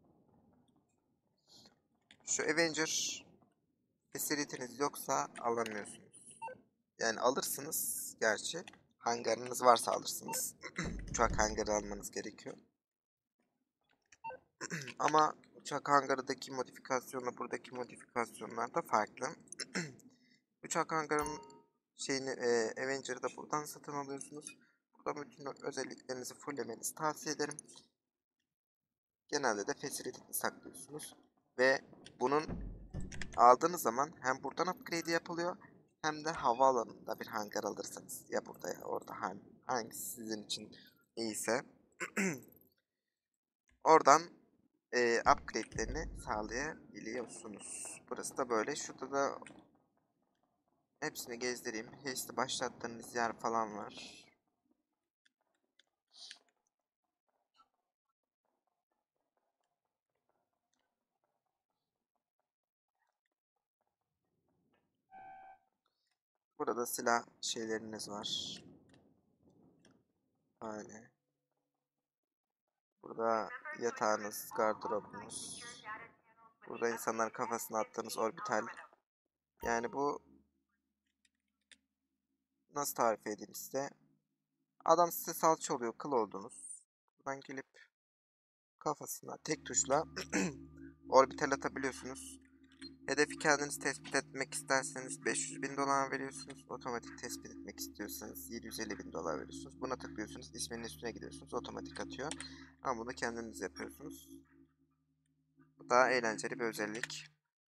Şu Avenger facility'niz yoksa alamıyorsunuz. Yani alırsınız gerçi. Hangarınız varsa alırsınız. Uçak hangarı almanız gerekiyor. Ama uçak hangarındaki modifikasyonla buradaki modifikasyonlar da farklı. Uçak hangarının şeyini Avenger'ı da buradan satın alıyorsunuz. Burada bütün özelliklerinizi fulllemenizi tavsiye ederim. Genelde de facility'ni saklıyorsunuz. Ve bunun aldığınız zaman hem buradan upgrade yapılıyor hem de havaalanında bir hangar alırsanız ya burada ya orada hangisi sizin için iyiyse oradan upgrade'lerini sağlayabiliyorsunuz. Burası da böyle. Şurada da hepsini gezdireyim. Haste'i başlattığınız yer falan var. Burada silah şeyleriniz var. Böyle. Burada yatağınız, gardırobunuz. Burada insanların kafasına attığınız orbital. Yani bu nasıl tarif edeyim size? Adam size salça oluyor, kıl oldunuz. Buradan gelip kafasına tek tuşla orbital atabiliyorsunuz. Hedefi kendiniz tespit etmek isterseniz 500.000 dolar veriyorsunuz. Otomatik tespit etmek istiyorsanız 750.000 dolar veriyorsunuz. Buna tıklıyorsunuz. İsminin üstüne gidiyorsunuz. Otomatik atıyor. Ama bunu kendiniz yapıyorsunuz. Bu daha eğlenceli bir özellik.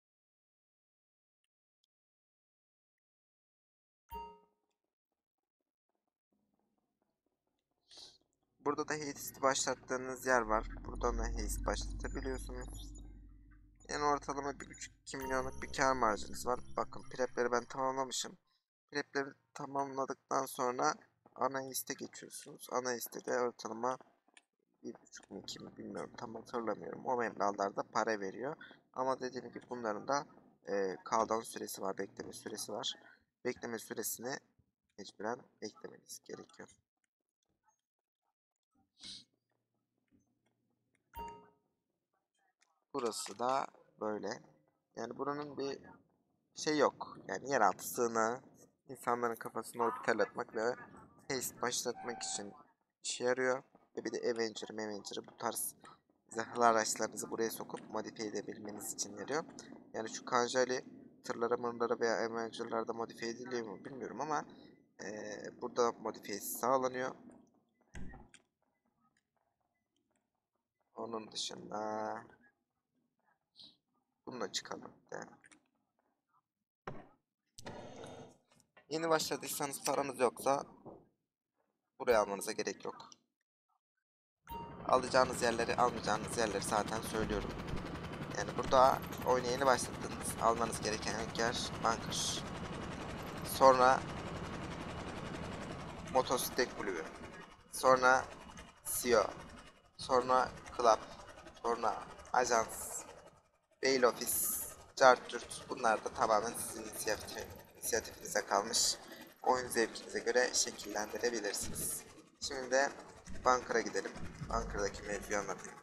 Burada da Hades'i başlattığınız yer var. Buradan da Hades başlatabiliyorsunuz. Yani ortalama 1,5-2 milyonluk bir kar marjınız var. Bakın prepleri ben tamamlamışım. Prepleri tamamladıktan sonra ana liste geçiyorsunuz. Ana listede ortalama 1,5 mi 2 mi bilmiyorum, tam hatırlamıyorum. O meblağlarda para veriyor. Ama dediğim gibi bunların da cooldown süresi var, bekleme süresi var. Bekleme süresini mecburen beklemeniz gerekiyor. Burası da böyle. Yani buranın bir şey yok. Yani yeraltı sığınağı, insanların kafasını orbital atmak ve haste başlatmak için işe yarıyor. Ve bir de Avenger'ı bu tarz zırhlı araçlarınızı buraya sokup modifiye edebilmeniz için yarıyor. Yani şu Kanjali tırlara, mırlara veya Avenger'larda modifiye ediliyor mu bilmiyorum ama burada modifiyesi sağlanıyor. Onun dışında bununla çıkalım. Yani yeni başladıysanız paranız yoksa buraya almanıza gerek yok. Alacağınız yerleri, almayacağınız yerleri zaten söylüyorum. Yani burada oyunu yeni başladınız. Almanız gereken yer Bunker. Sonra motosiklet kulübü. Sonra CEO. Sonra club. Sonra ajans. Bail office. Cartürt. Bunlar da tamamen sizin inisiyatifinize kalmış. Oyun zevkinize göre şekillendirebilirsiniz. Şimdi de Bunker'a gidelim. Bunker'daki mevzuyu anlatayım.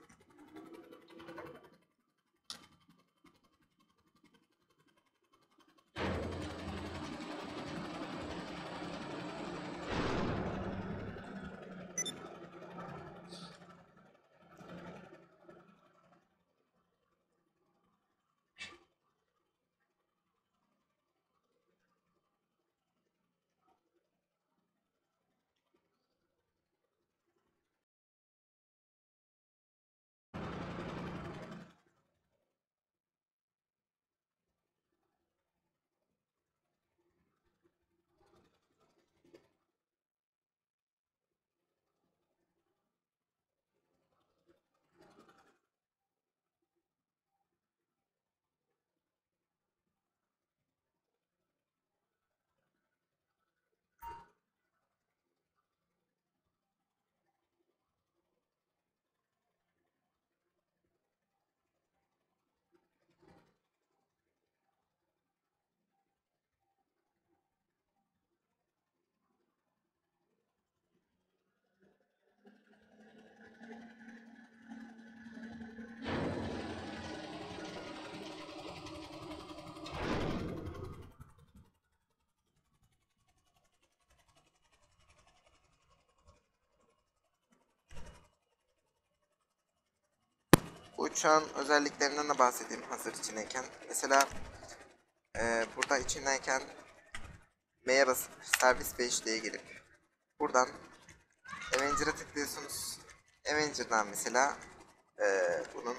Bu uçağın özelliklerinden de bahsedeyim hazır içindeyken. Mesela burada içindeyken M'ye basıp servis 5D'ye girip buradan Avenger'a tıklıyorsunuz. Avenger'dan mesela bunun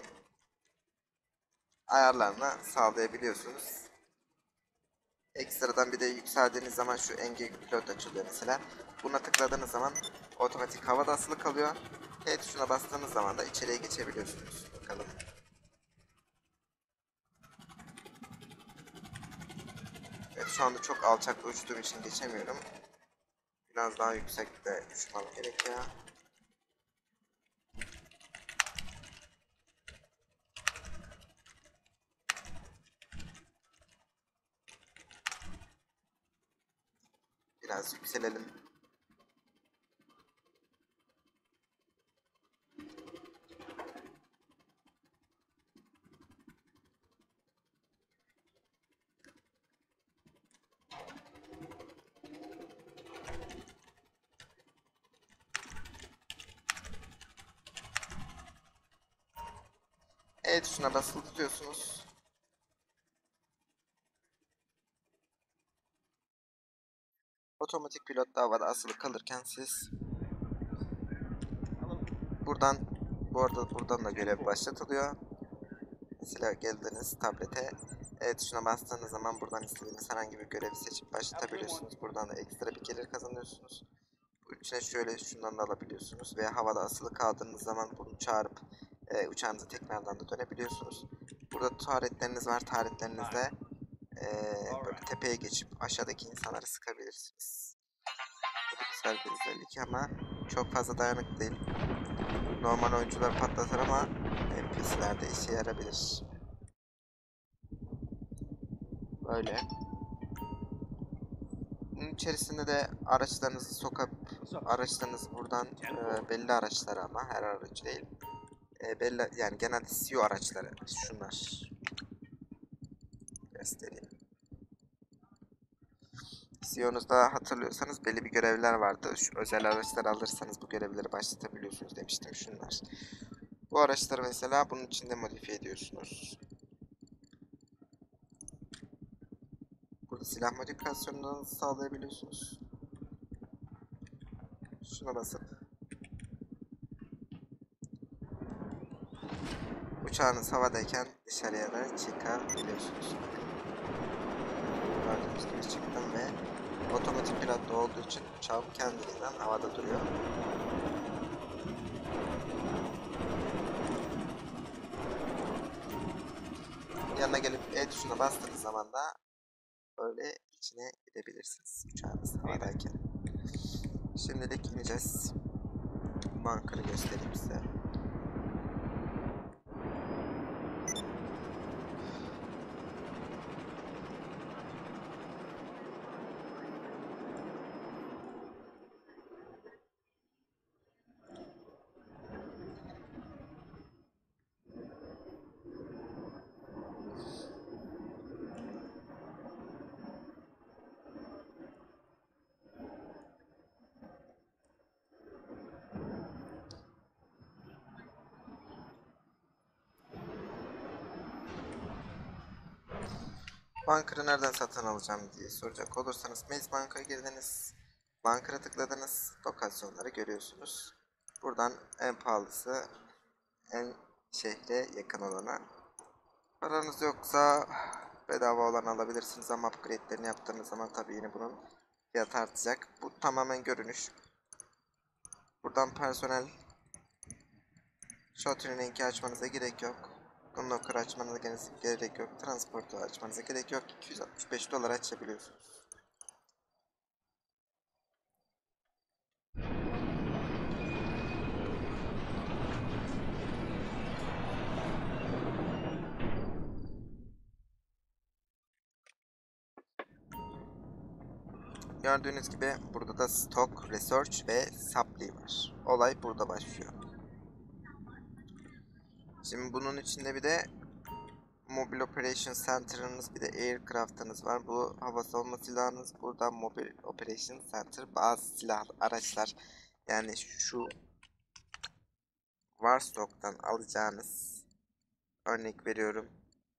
ayarlarını sağlayabiliyorsunuz. Ekstradan bir de yükseldiğiniz zaman şu engage pilot açılıyor mesela. Buna tıkladığınız zaman otomatik havada asılı kalıyor. T tuşuna bastığınız zaman da içeriye geçebiliyorsunuz. Bakalım. Evet, şu anda çok alçakta uçtuğum için geçemiyorum. Biraz daha yüksekte uçmam gerekiyor. Biraz yükselelim. E tuşuna basılı tutuyorsunuz. Otomatik pilot da havada asılı kalırken siz buradan, bu arada buradan da görev başlatılıyor. Mesela geldiniz tablete, E tuşuna bastığınız zaman buradan istediğiniz herhangi bir görevi seçip başlatabiliyorsunuz. Buradan da ekstra bir gelir kazanıyorsunuz. Bu içine şöyle şundan da alabiliyorsunuz veya havada asılı kaldığınız zaman bunu çağırıp uçağınıza tekrardan da dönebiliyorsunuz. Burada taretleriniz var. Taretlerinizle böyle tepeye geçip aşağıdaki insanları sıkabilirsiniz. Bu da güzel bir özellik ama çok fazla dayanıklı değil. Normal oyuncular patlatır ama NPC'lerde işe yarabilir. Böyle. Bunun içerisinde de araçlarınızı sokup araçlarınızı buradan belli araçlara ama her araç değil. Belli yani genelde CEO araçları şunlar. Göstereyim. CEO'nuzda hatırlıyorsanız belli bir görevler vardı. Şu özel araçları alırsanız bu görevleri başlatabiliyorsunuz demiştim şunlar. Bu araçları mesela bunun içinde modifiye ediyorsunuz. Burada silah modifikasyonlarını sağlayabiliyorsunuz. Şuna basıp uçağınız havadayken dışarıya da çıkabiliyorsunuz. Gördüğünüz gibi çıktım ve otomatik pilotlu olduğu için uçağım kendiliğinden havada duruyor. B tuşuna bastığınız zaman da böyle içine girebilirsiniz uçağınız havadayken. Şimdilik ineceğiz. Bunker'ı göstereyim size. Bunker'ı nereden satın alacağım diye soracak olursanız Maze Bank'a girdiniz. Bunker'a tıkladınız. Lokasyonları görüyorsunuz. Buradan en pahalısı en şehre yakın olana. Paranız yoksa bedava olan alabilirsiniz ama upgrade'lerini yaptığınız zaman tabii yine bunun fiyatı artacak. Bu tamamen görünüş. Buradan personel Shotrunning'i açmanıza gerek yok. Gunlocker açmanıza gerek yok. Transportu açmanıza gerek yok. 265 dolar açabiliyorsunuz. Gördüğünüz gibi burada da Stock, Research ve Supply var. Olay burada başlıyor. Şimdi bunun içinde bir de Mobile Operation Center'ınız bir de Aircraft'ınız var. Bu hava savunma silahınız. Burada Mobile Operation Center bazı silah araçlar yani şu Warstock'tan alacağınız, örnek veriyorum,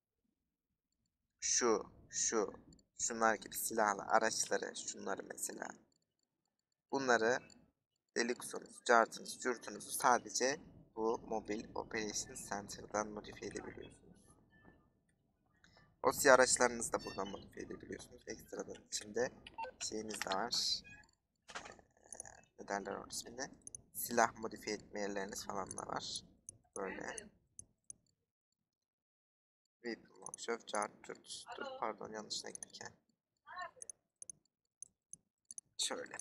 şunlar gibi silahlı araçları, şunları mesela, bunları Deluxe'unuz, Cart'ınız, Curt'unuzu sadece bu Mobile Operation Center'dan modifiye edebiliyorsunuz. O siyah araçlarınızı da buradan modifiye edebiliyorsunuz. Ekstradan içinde şeyiniz de var. Ne derler onun ismini? Silah modifiye etme yerleriniz falan da var. Böyle. Weapon Workshop, Cart, dur pardon yanlışına gittik yani. Şöyle.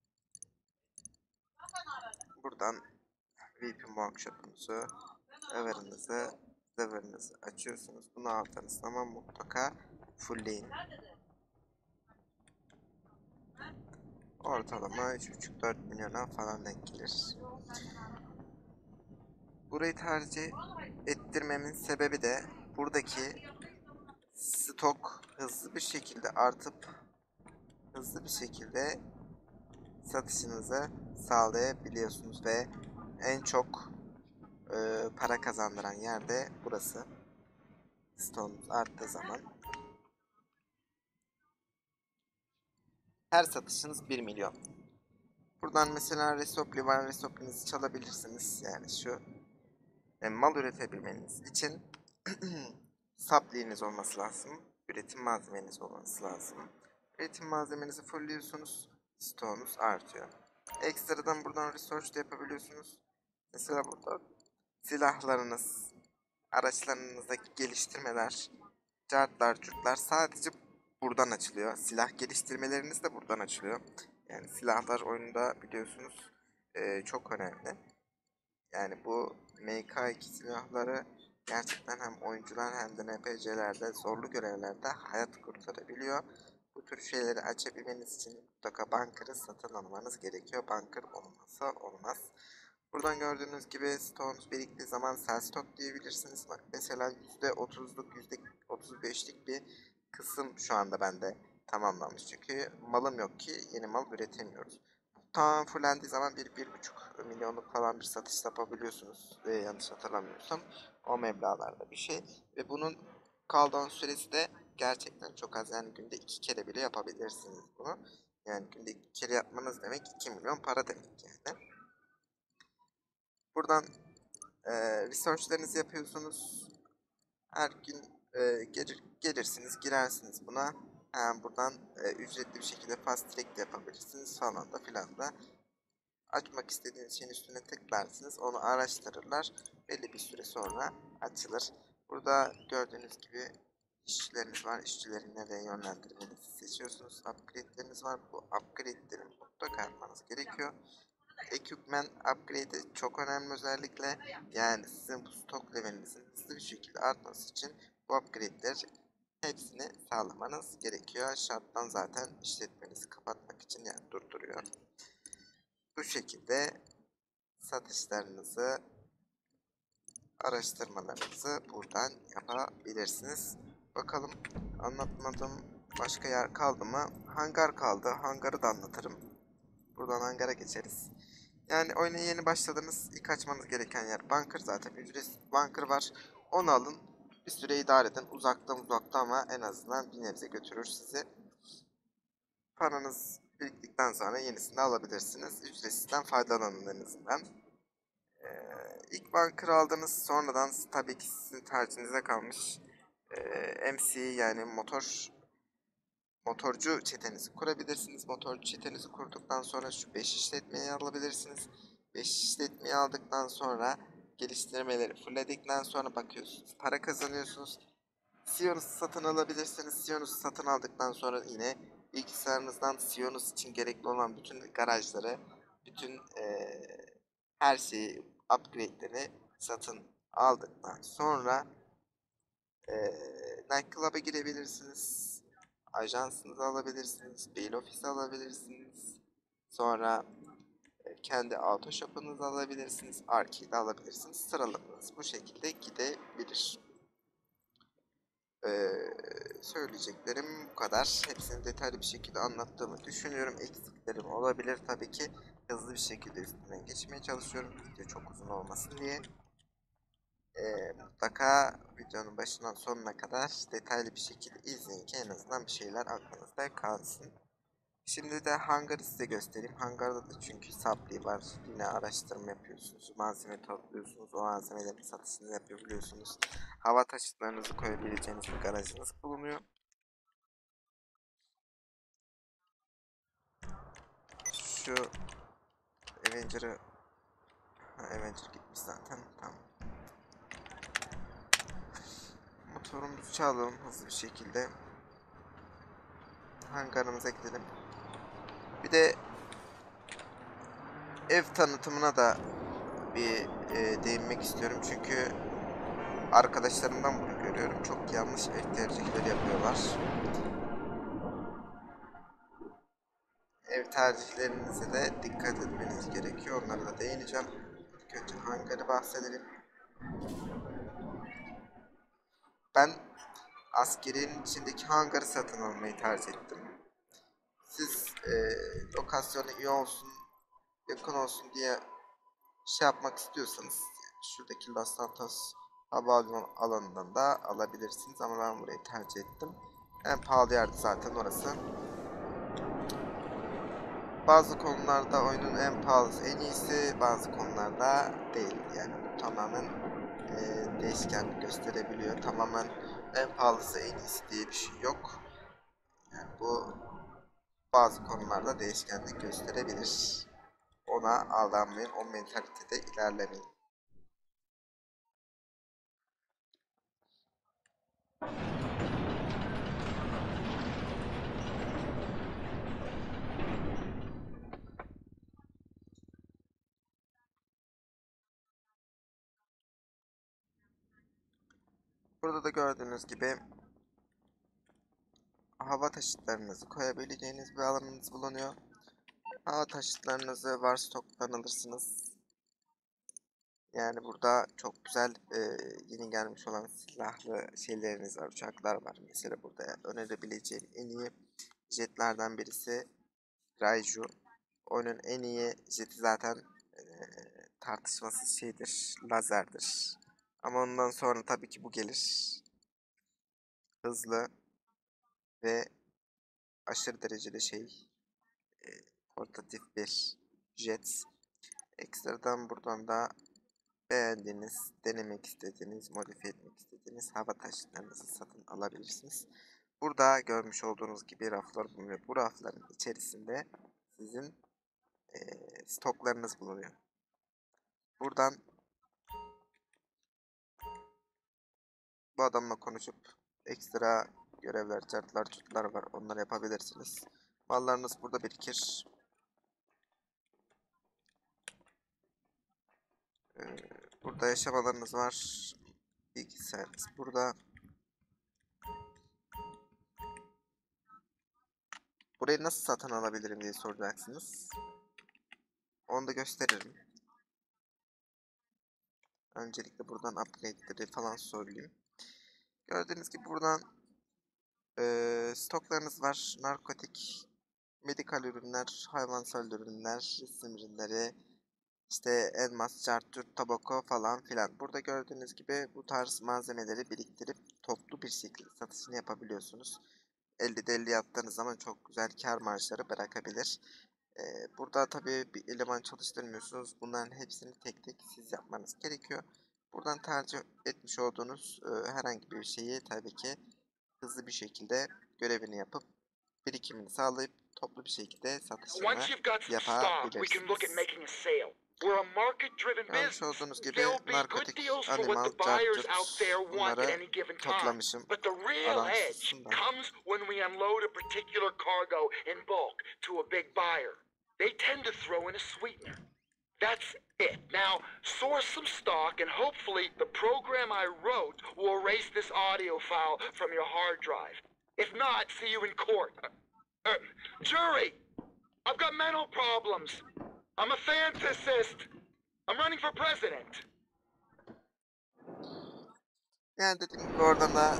Buradan Weapon Workshop'unuzu, Lever'ınızı açıyorsunuz. Bunu aldığınız zaman mutlaka fullleyin. Ortalama 3,5-4 milyona falan denk gelir. Burayı tercih ettirmemin sebebi de buradaki stok hızlı bir şekilde artıp hızlı bir şekilde satışınızı sağlayabiliyorsunuz ve en çok para kazandıran yerde burası. Stoğunuz arttığı zaman her satışınız 1 milyon. Buradan mesela Resopli var. Resopli'nizi çalabilirsiniz. Yani şu mal üretebilmeniz için sapliğiniz olması lazım. Üretim malzemeniz olması lazım. Üretim malzemenizi fullliyorsunuz. Stoğunuz artıyor. Ekstradan buradan research de yapabiliyorsunuz. Mesela burada silahlarınız, araçlarınızdaki geliştirmeler, cartlar, curtlar sadece buradan açılıyor. Silah geliştirmeleriniz de buradan açılıyor. Yani silahlar oyunda biliyorsunuz çok önemli. Yani bu MK2 silahları gerçekten hem oyuncular hem de NPC'lerde zorlu görevlerde hayat kurtarabiliyor. Bu tür şeyleri açabilmeniz için mutlaka bunker'ı satın almanız gerekiyor. Bunker olmazsa olmaz. Buradan gördüğünüz gibi stones biriktiği zaman sell stock diyebilirsiniz. Mesela %30'luk %35'lik bir kısım şu anda bende tamamlanmış. Çünkü malım yok ki yeni mal üretemiyoruz. Tamamen fullendiği zaman 1,5 milyonluk falan bir satış yapabiliyorsunuz. Ve yanlış hatırlamıyorsam o meblağlarda bir şey. Ve bunun cooldown süresi de gerçekten çok az. Yani günde 2 kere bile yapabilirsiniz bunu. Yani günde 2 kere yapmanız demek 2 milyon para demek yani. Buradan research'larınızı yapıyorsunuz. Her gün gelirsiniz, girersiniz buna. Buradan ücretli bir şekilde fast track de yapabilirsiniz falan da filan da. Açmak istediğiniz şeyin üstüne tıklarsınız. Onu araştırırlar. Belli bir süre sonra açılır. Burada gördüğünüz gibi İşçileriniz var. İşçileri nereye yönlendirmenizi seçiyorsunuz. Upgrade'leriniz var. Bu upgrade'leri mutlaka yapmanız gerekiyor. Equipment upgrade'i çok önemli özellikle. Yani sizin bu stok levelinizin hızlı bir şekilde artması için bu upgrade'ler hepsini sağlamanız gerekiyor. Şarttan zaten işletmenizi kapatmak için yani durduruyor. Bu şekilde satışlarınızı, araştırmalarınızı buradan yapabilirsiniz. Bakalım anlatmadığım başka yer kaldı mı? Hangar kaldı. Hangarı da anlatırım. Buradan hangara geçeriz. Yani oyuna yeni başladınız. İlk açmanız gereken yer bunker zaten. Ücretsiz bunker var. Onu alın. Bir süre idare edin. Uzakta ama en azından bir nebze götürür sizi. Paranız biriktikten sonra yenisini alabilirsiniz. Ücretsizden faydalanın en azından. İlk bunker aldınız. Sonradan tabii ki sizin tercihinize kalmış. MC yani motorcu çetenizi kurabilirsiniz. Motorcu çetenizi kurduktan sonra şu 5 işletmeyi alabilirsiniz. 5 işletmeyi aldıktan sonra geliştirmeleri fullledikten sonra bakıyorsunuz. Para kazanıyorsunuz. Sionus satın alabilirsiniz. Sionus satın aldıktan sonra yine bilgisayarınızdan Sionus için gerekli olan bütün garajları, bütün her şeyi, upgrade'leri satın aldıktan sonra Nightclub'a girebilirsiniz. Ajansınızı alabilirsiniz. Bail ofisi alabilirsiniz. Sonra kendi auto shop'ınızı alabilirsiniz. Arcade'i alabilirsiniz. Sıralamanız bu şekilde gidebilir. Söyleyeceklerim bu kadar. Hepsini detaylı bir şekilde anlattığımı düşünüyorum. Eksiklerim olabilir tabii ki. Hızlı bir şekilde üstünden geçmeye çalışıyorum. Video çok uzun olmasın diye. Mutlaka videonun başından sonuna kadar detaylı bir şekilde izleyin ki en azından bir şeyler aklınızda kalsın. Şimdi de hangarı size göstereyim. Hangarda da çünkü supply var. Yine araştırma yapıyorsunuz. Malzeme topluyorsunuz. O malzemelerin satışını yapabiliyorsunuz. Hava taşıtlarınızı koyabileceğiniz bir garajınız bulunuyor. Şu Avenger'ı Avenger gitmiş zaten. Tamam. Motorumuzu çalalım hızlı bir şekilde. Hangarımıza gidelim. Bir de ev tanıtımına da bir değinmek istiyorum. Çünkü arkadaşlarımdan bunu görüyorum. Çok yanlış ev tercihleri yapıyorlar. Ev tercihlerinize de dikkat etmeniz gerekiyor. Onlara da değineceğim. İlk önce hangarı bahsedelim. Ben askerinin içindeki hangarı satın almayı tercih ettim. Siz lokasyonu iyi olsun, yakın olsun diye şey yapmak istiyorsanız şuradaki Los Santos havaalanı alanından da alabilirsiniz ama ben burayı tercih ettim. En pahalı yerde zaten orası. Bazı konularda oyunun en pahalısı en iyisi, bazı konularda değil. Yani bu tamamen değişken gösterebiliyor. Tamamen en pahalısı en iyisi diye bir şey yok. Yani bu bazı konularda değişkenlik gösterebilir. Ona aldanmayın, o mentalitede ilerlemeyin. Burada da gördüğünüz gibi hava taşıtlarınızı koyabileceğiniz bir alanınız bulunuyor. Hava taşıtlarınızı var stoktan alırsınız. Yani burada çok güzel yeni gelmiş olan silahlı şeyleriniz var, uçaklar var. Mesela burada yani önerebileceğim en iyi jetlerden birisi Raiju. Oyunun en iyi jeti zaten tartışmasız şeydir, lazerdir. Ama ondan sonra tabii ki bu gelir. Hızlı ve aşırı derecede e, portatif bir jet. Ekstradan buradan da beğendiğiniz, denemek istediğiniz, modifiye etmek istediğiniz hava taşıtlarınızı satın alabilirsiniz. Burada görmüş olduğunuz gibi raflar bulunuyor. Bu rafların içerisinde sizin stoklarınız bulunuyor. Buradan bu adamla konuşup ekstra görevler, cartlar, çutlar var. Onları yapabilirsiniz. Mallarınız burada birikir. Burada yaşam alanınız var. Bilgisayarınız burada. Burayı nasıl satın alabilirim diye soracaksınız. Onu da gösteririm. Öncelikle buradan upgrade'leri falan söyleyeyim. Gördüğünüz gibi buradan stoklarınız var. Narkotik, medikal ürünler, hayvansal ürünler, resim ürünleri, işte elmas, çarçur, tabako falan filan. Burada gördüğünüz gibi bu tarz malzemeleri biriktirip toplu bir şekilde satışını yapabiliyorsunuz. 50'de 50 yaptığınız zaman çok güzel kar marjları bırakabilir. Burada tabii bir eleman çalıştırmıyorsunuz. Bunların hepsini tek tek siz yapmanız gerekiyor. Buradan tercih etmiş olduğunuz herhangi bir şeyi tabii ki hızlı bir şekilde görevini yapıp birikimini sağlayıp toplu bir şekilde satışını yapabilirsiniz. Görmüş olduğunuz gibi narkotik, animal, cartürt bunları toplamışım. Alan That's it. Now, source some stock, and hopefully the program I wrote will erase this audio file from your hard drive. If not, see you in court. Jury! I've got mental problems. I'm a fantasist. I'm running for president. Yani dediğim gibi oradan da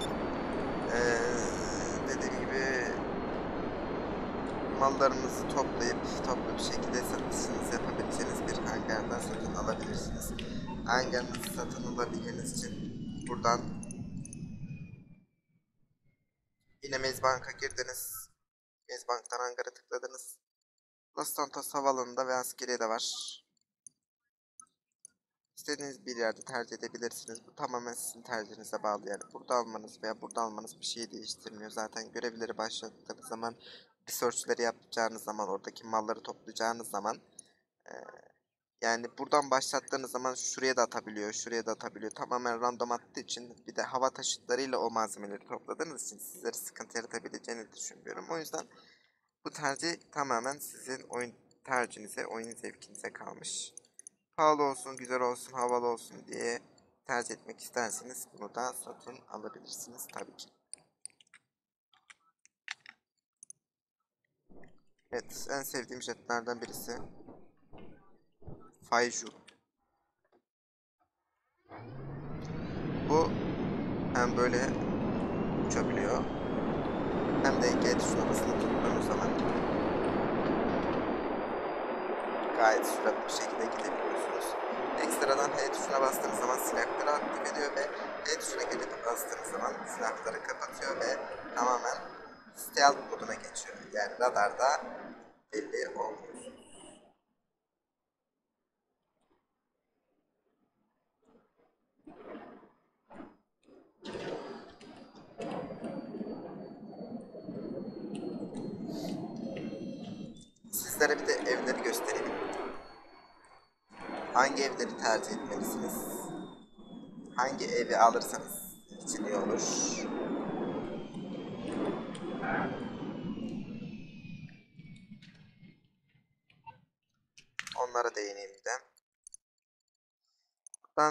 dediğim gibi mallarınızı toplayıp toplu bir şekilde satışınızı yapabileceğiniz bir hangardan satın alabilirsiniz. Hangarınızı satın alabilmeniz için buradan yine Mezbank'a girdiniz. Mezbank'tan hangara tıkladınız. Los Santos havaalanında ve askeriye de var. İstediğiniz bir yerde tercih edebilirsiniz. Bu tamamen sizin tercihinize bağlı yani. Burada almanız veya burada almanız bir şeyi değiştirmiyor. Zaten görevleri başlattığınız zaman, research'leri yapacağınız zaman, oradaki malları toplayacağınız zaman yani buradan başlattığınız zaman şuraya da atabiliyor, şuraya da atabiliyor. Tamamen random attığı için bir de hava taşıtlarıyla o malzemeleri topladığınız için sizlere sıkıntı yaratabileceğini düşünmüyorum. O yüzden bu tercih tamamen sizin oyun tercihinize, oyun zevkinize kalmış. Pahalı olsun, güzel olsun, havalı olsun diye tercih etmek isterseniz bunu da satın alabilirsiniz tabii ki. Evet, en sevdiğim jetlerden birisi Faiju. Bu hem böyle uçabiliyor hem de G tuşuna basılı tuttuğunuz zaman gayet süratli bir şekilde gidebiliyorsunuz. Ekstradan H tuşuna bastığınız zaman silahları aktif ediyor ve H tuşuna gelip bastığınız zaman silahları kapatıyor ve tamamen stealth moduna geçiyor. Yani radarda belli olmuyorsunuz. Sizlere bir de evleri göstereyim. Hangi evleri tercih etmelisiniz? Hangi evi alırsanız için iyi olur? Onlara değineyim de. Buradan,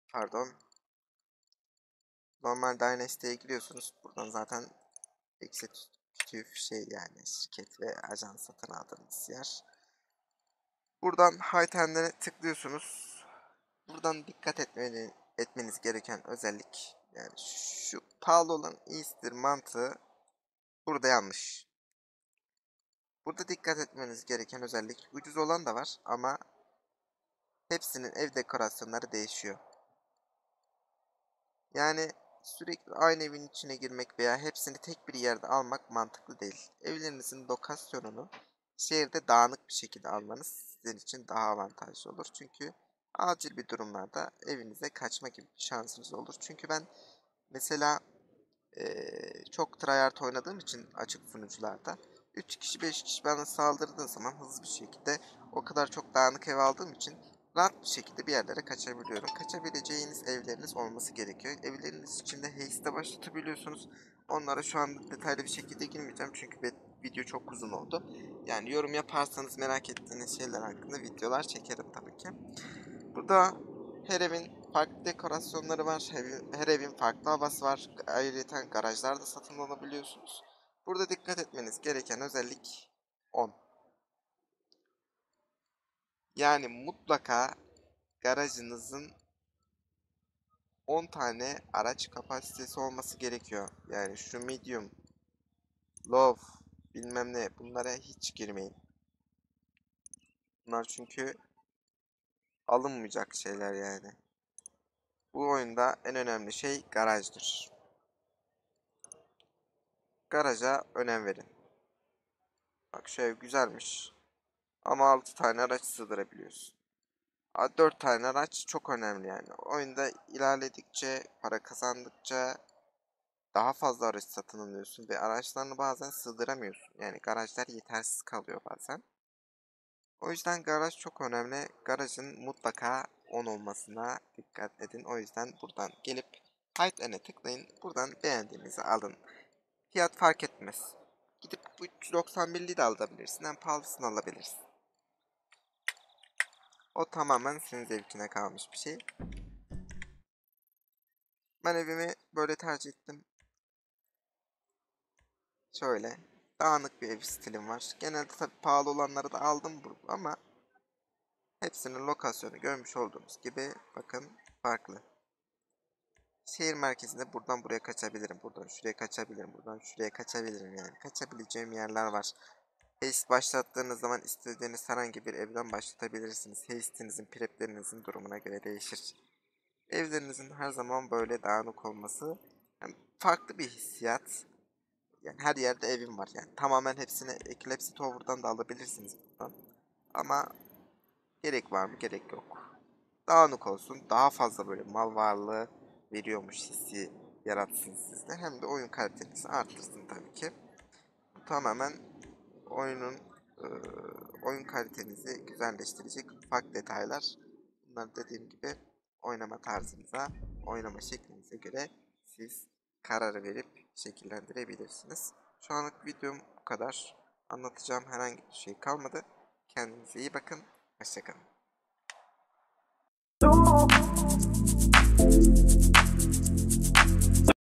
normal Dynasty'ye giriyorsunuz. Buradan zaten executive yani şirket ve ajan satın aldığınız yer. Buradan High tıklıyorsunuz. Buradan dikkat etmeniz gereken özellik, yani şu pahalı olan iyisidir mantığı burada yanlış. Burada dikkat etmeniz gereken özellik, ucuz olan da var ama hepsinin ev dekorasyonları değişiyor. Yani sürekli aynı evin içine girmek veya hepsini tek bir yerde almak mantıklı değil. Evlerinizin lokasyonunu şehirde dağınık bir şekilde almanız sizin için daha avantajlı olur. Çünkü acil bir durumlarda evinize kaçma gibi bir şansınız olur. Çünkü ben mesela çok tryhard oynadığım için açık sunucularda 3 kişi 5 kişi bana saldırdığı zaman hızlı bir şekilde o kadar çok dağınık ev aldığım için rahat bir şekilde bir yerlere kaçabiliyorum. Kaçabileceğiniz evleriniz olması gerekiyor. Evleriniz içinde haste başlatabiliyorsunuz. Onlara şu anda detaylı bir şekilde girmeyeceğim çünkü video çok uzun oldu. Yani yorum yaparsanız merak ettiğiniz şeyler hakkında videolar çekerim tabii ki. Burada her evin farklı dekorasyonları var. Her evin farklı havası var. Ayrıca garajlar da satın alabiliyorsunuz. Burada dikkat etmeniz gereken özellik 10. Yani mutlaka garajınızın 10 tane araç kapasitesi olması gerekiyor. Yani şu medium, low, bilmem ne, bunlara hiç girmeyin. Bunlar çünkü alınmayacak şeyler yani. Bu oyunda en önemli şey garajdır. Garaja önem verin. Bak şu ev güzelmiş. Ama 6 tane araç sığdırabiliyorsun. 4 tane araç çok önemli yani. Oyunda ilerledikçe, para kazandıkça daha fazla araç satın alıyorsun ve araçlarını bazen sığdıramıyorsun. Yani garajlar yetersiz kalıyor bazen. O yüzden garaj çok önemli. Garajın mutlaka 10 olmasına dikkat edin. O yüzden buradan gelip Hide And'e tıklayın. Buradan beğendiğinizi alın. Fiyat fark etmez. Gidip bu 391'liği de alabilirsin. En pahalısını alabilirsin. O tamamen senin zevkine kalmış bir şey. Ben evimi böyle tercih ettim. Şöyle. Dağınık bir ev stilim var. Genelde tabi pahalı olanları da aldım ama hepsinin lokasyonu görmüş olduğunuz gibi bakın farklı. Şehir merkezinde buradan buraya kaçabilirim. Buradan şuraya kaçabilirim. Buradan şuraya kaçabilirim yani. Kaçabileceğim yerler var. Haste başlattığınız zaman istediğiniz herhangi bir evden başlatabilirsiniz. Haste'inizin, preplerinizin durumuna göre değişir. Evlerinizin her zaman böyle dağınık olması yani farklı bir hissiyat. Yani her yerde evim var. Yani tamamen hepsini Epilepsy Tower'dan da alabilirsiniz buradan. Ama gerek var mı? Gerek yok. Dağınık olsun. Daha fazla böyle mal varlığı veriyormuş hissi yaratsın sizde. Hem de oyun kalitenizi arttırsın tabii ki. Bu tamamen oyunun oyun kalitenizi güzelleştirecek ufak detaylar. Bunlar dediğim gibi oynama tarzınıza, oynama şeklinize göre siz karar verip şekillendirebilirsiniz. Şu anlık videom bu kadar. Anlatacağım herhangi bir şey kalmadı. Kendinize iyi bakın. Hoşça kalın.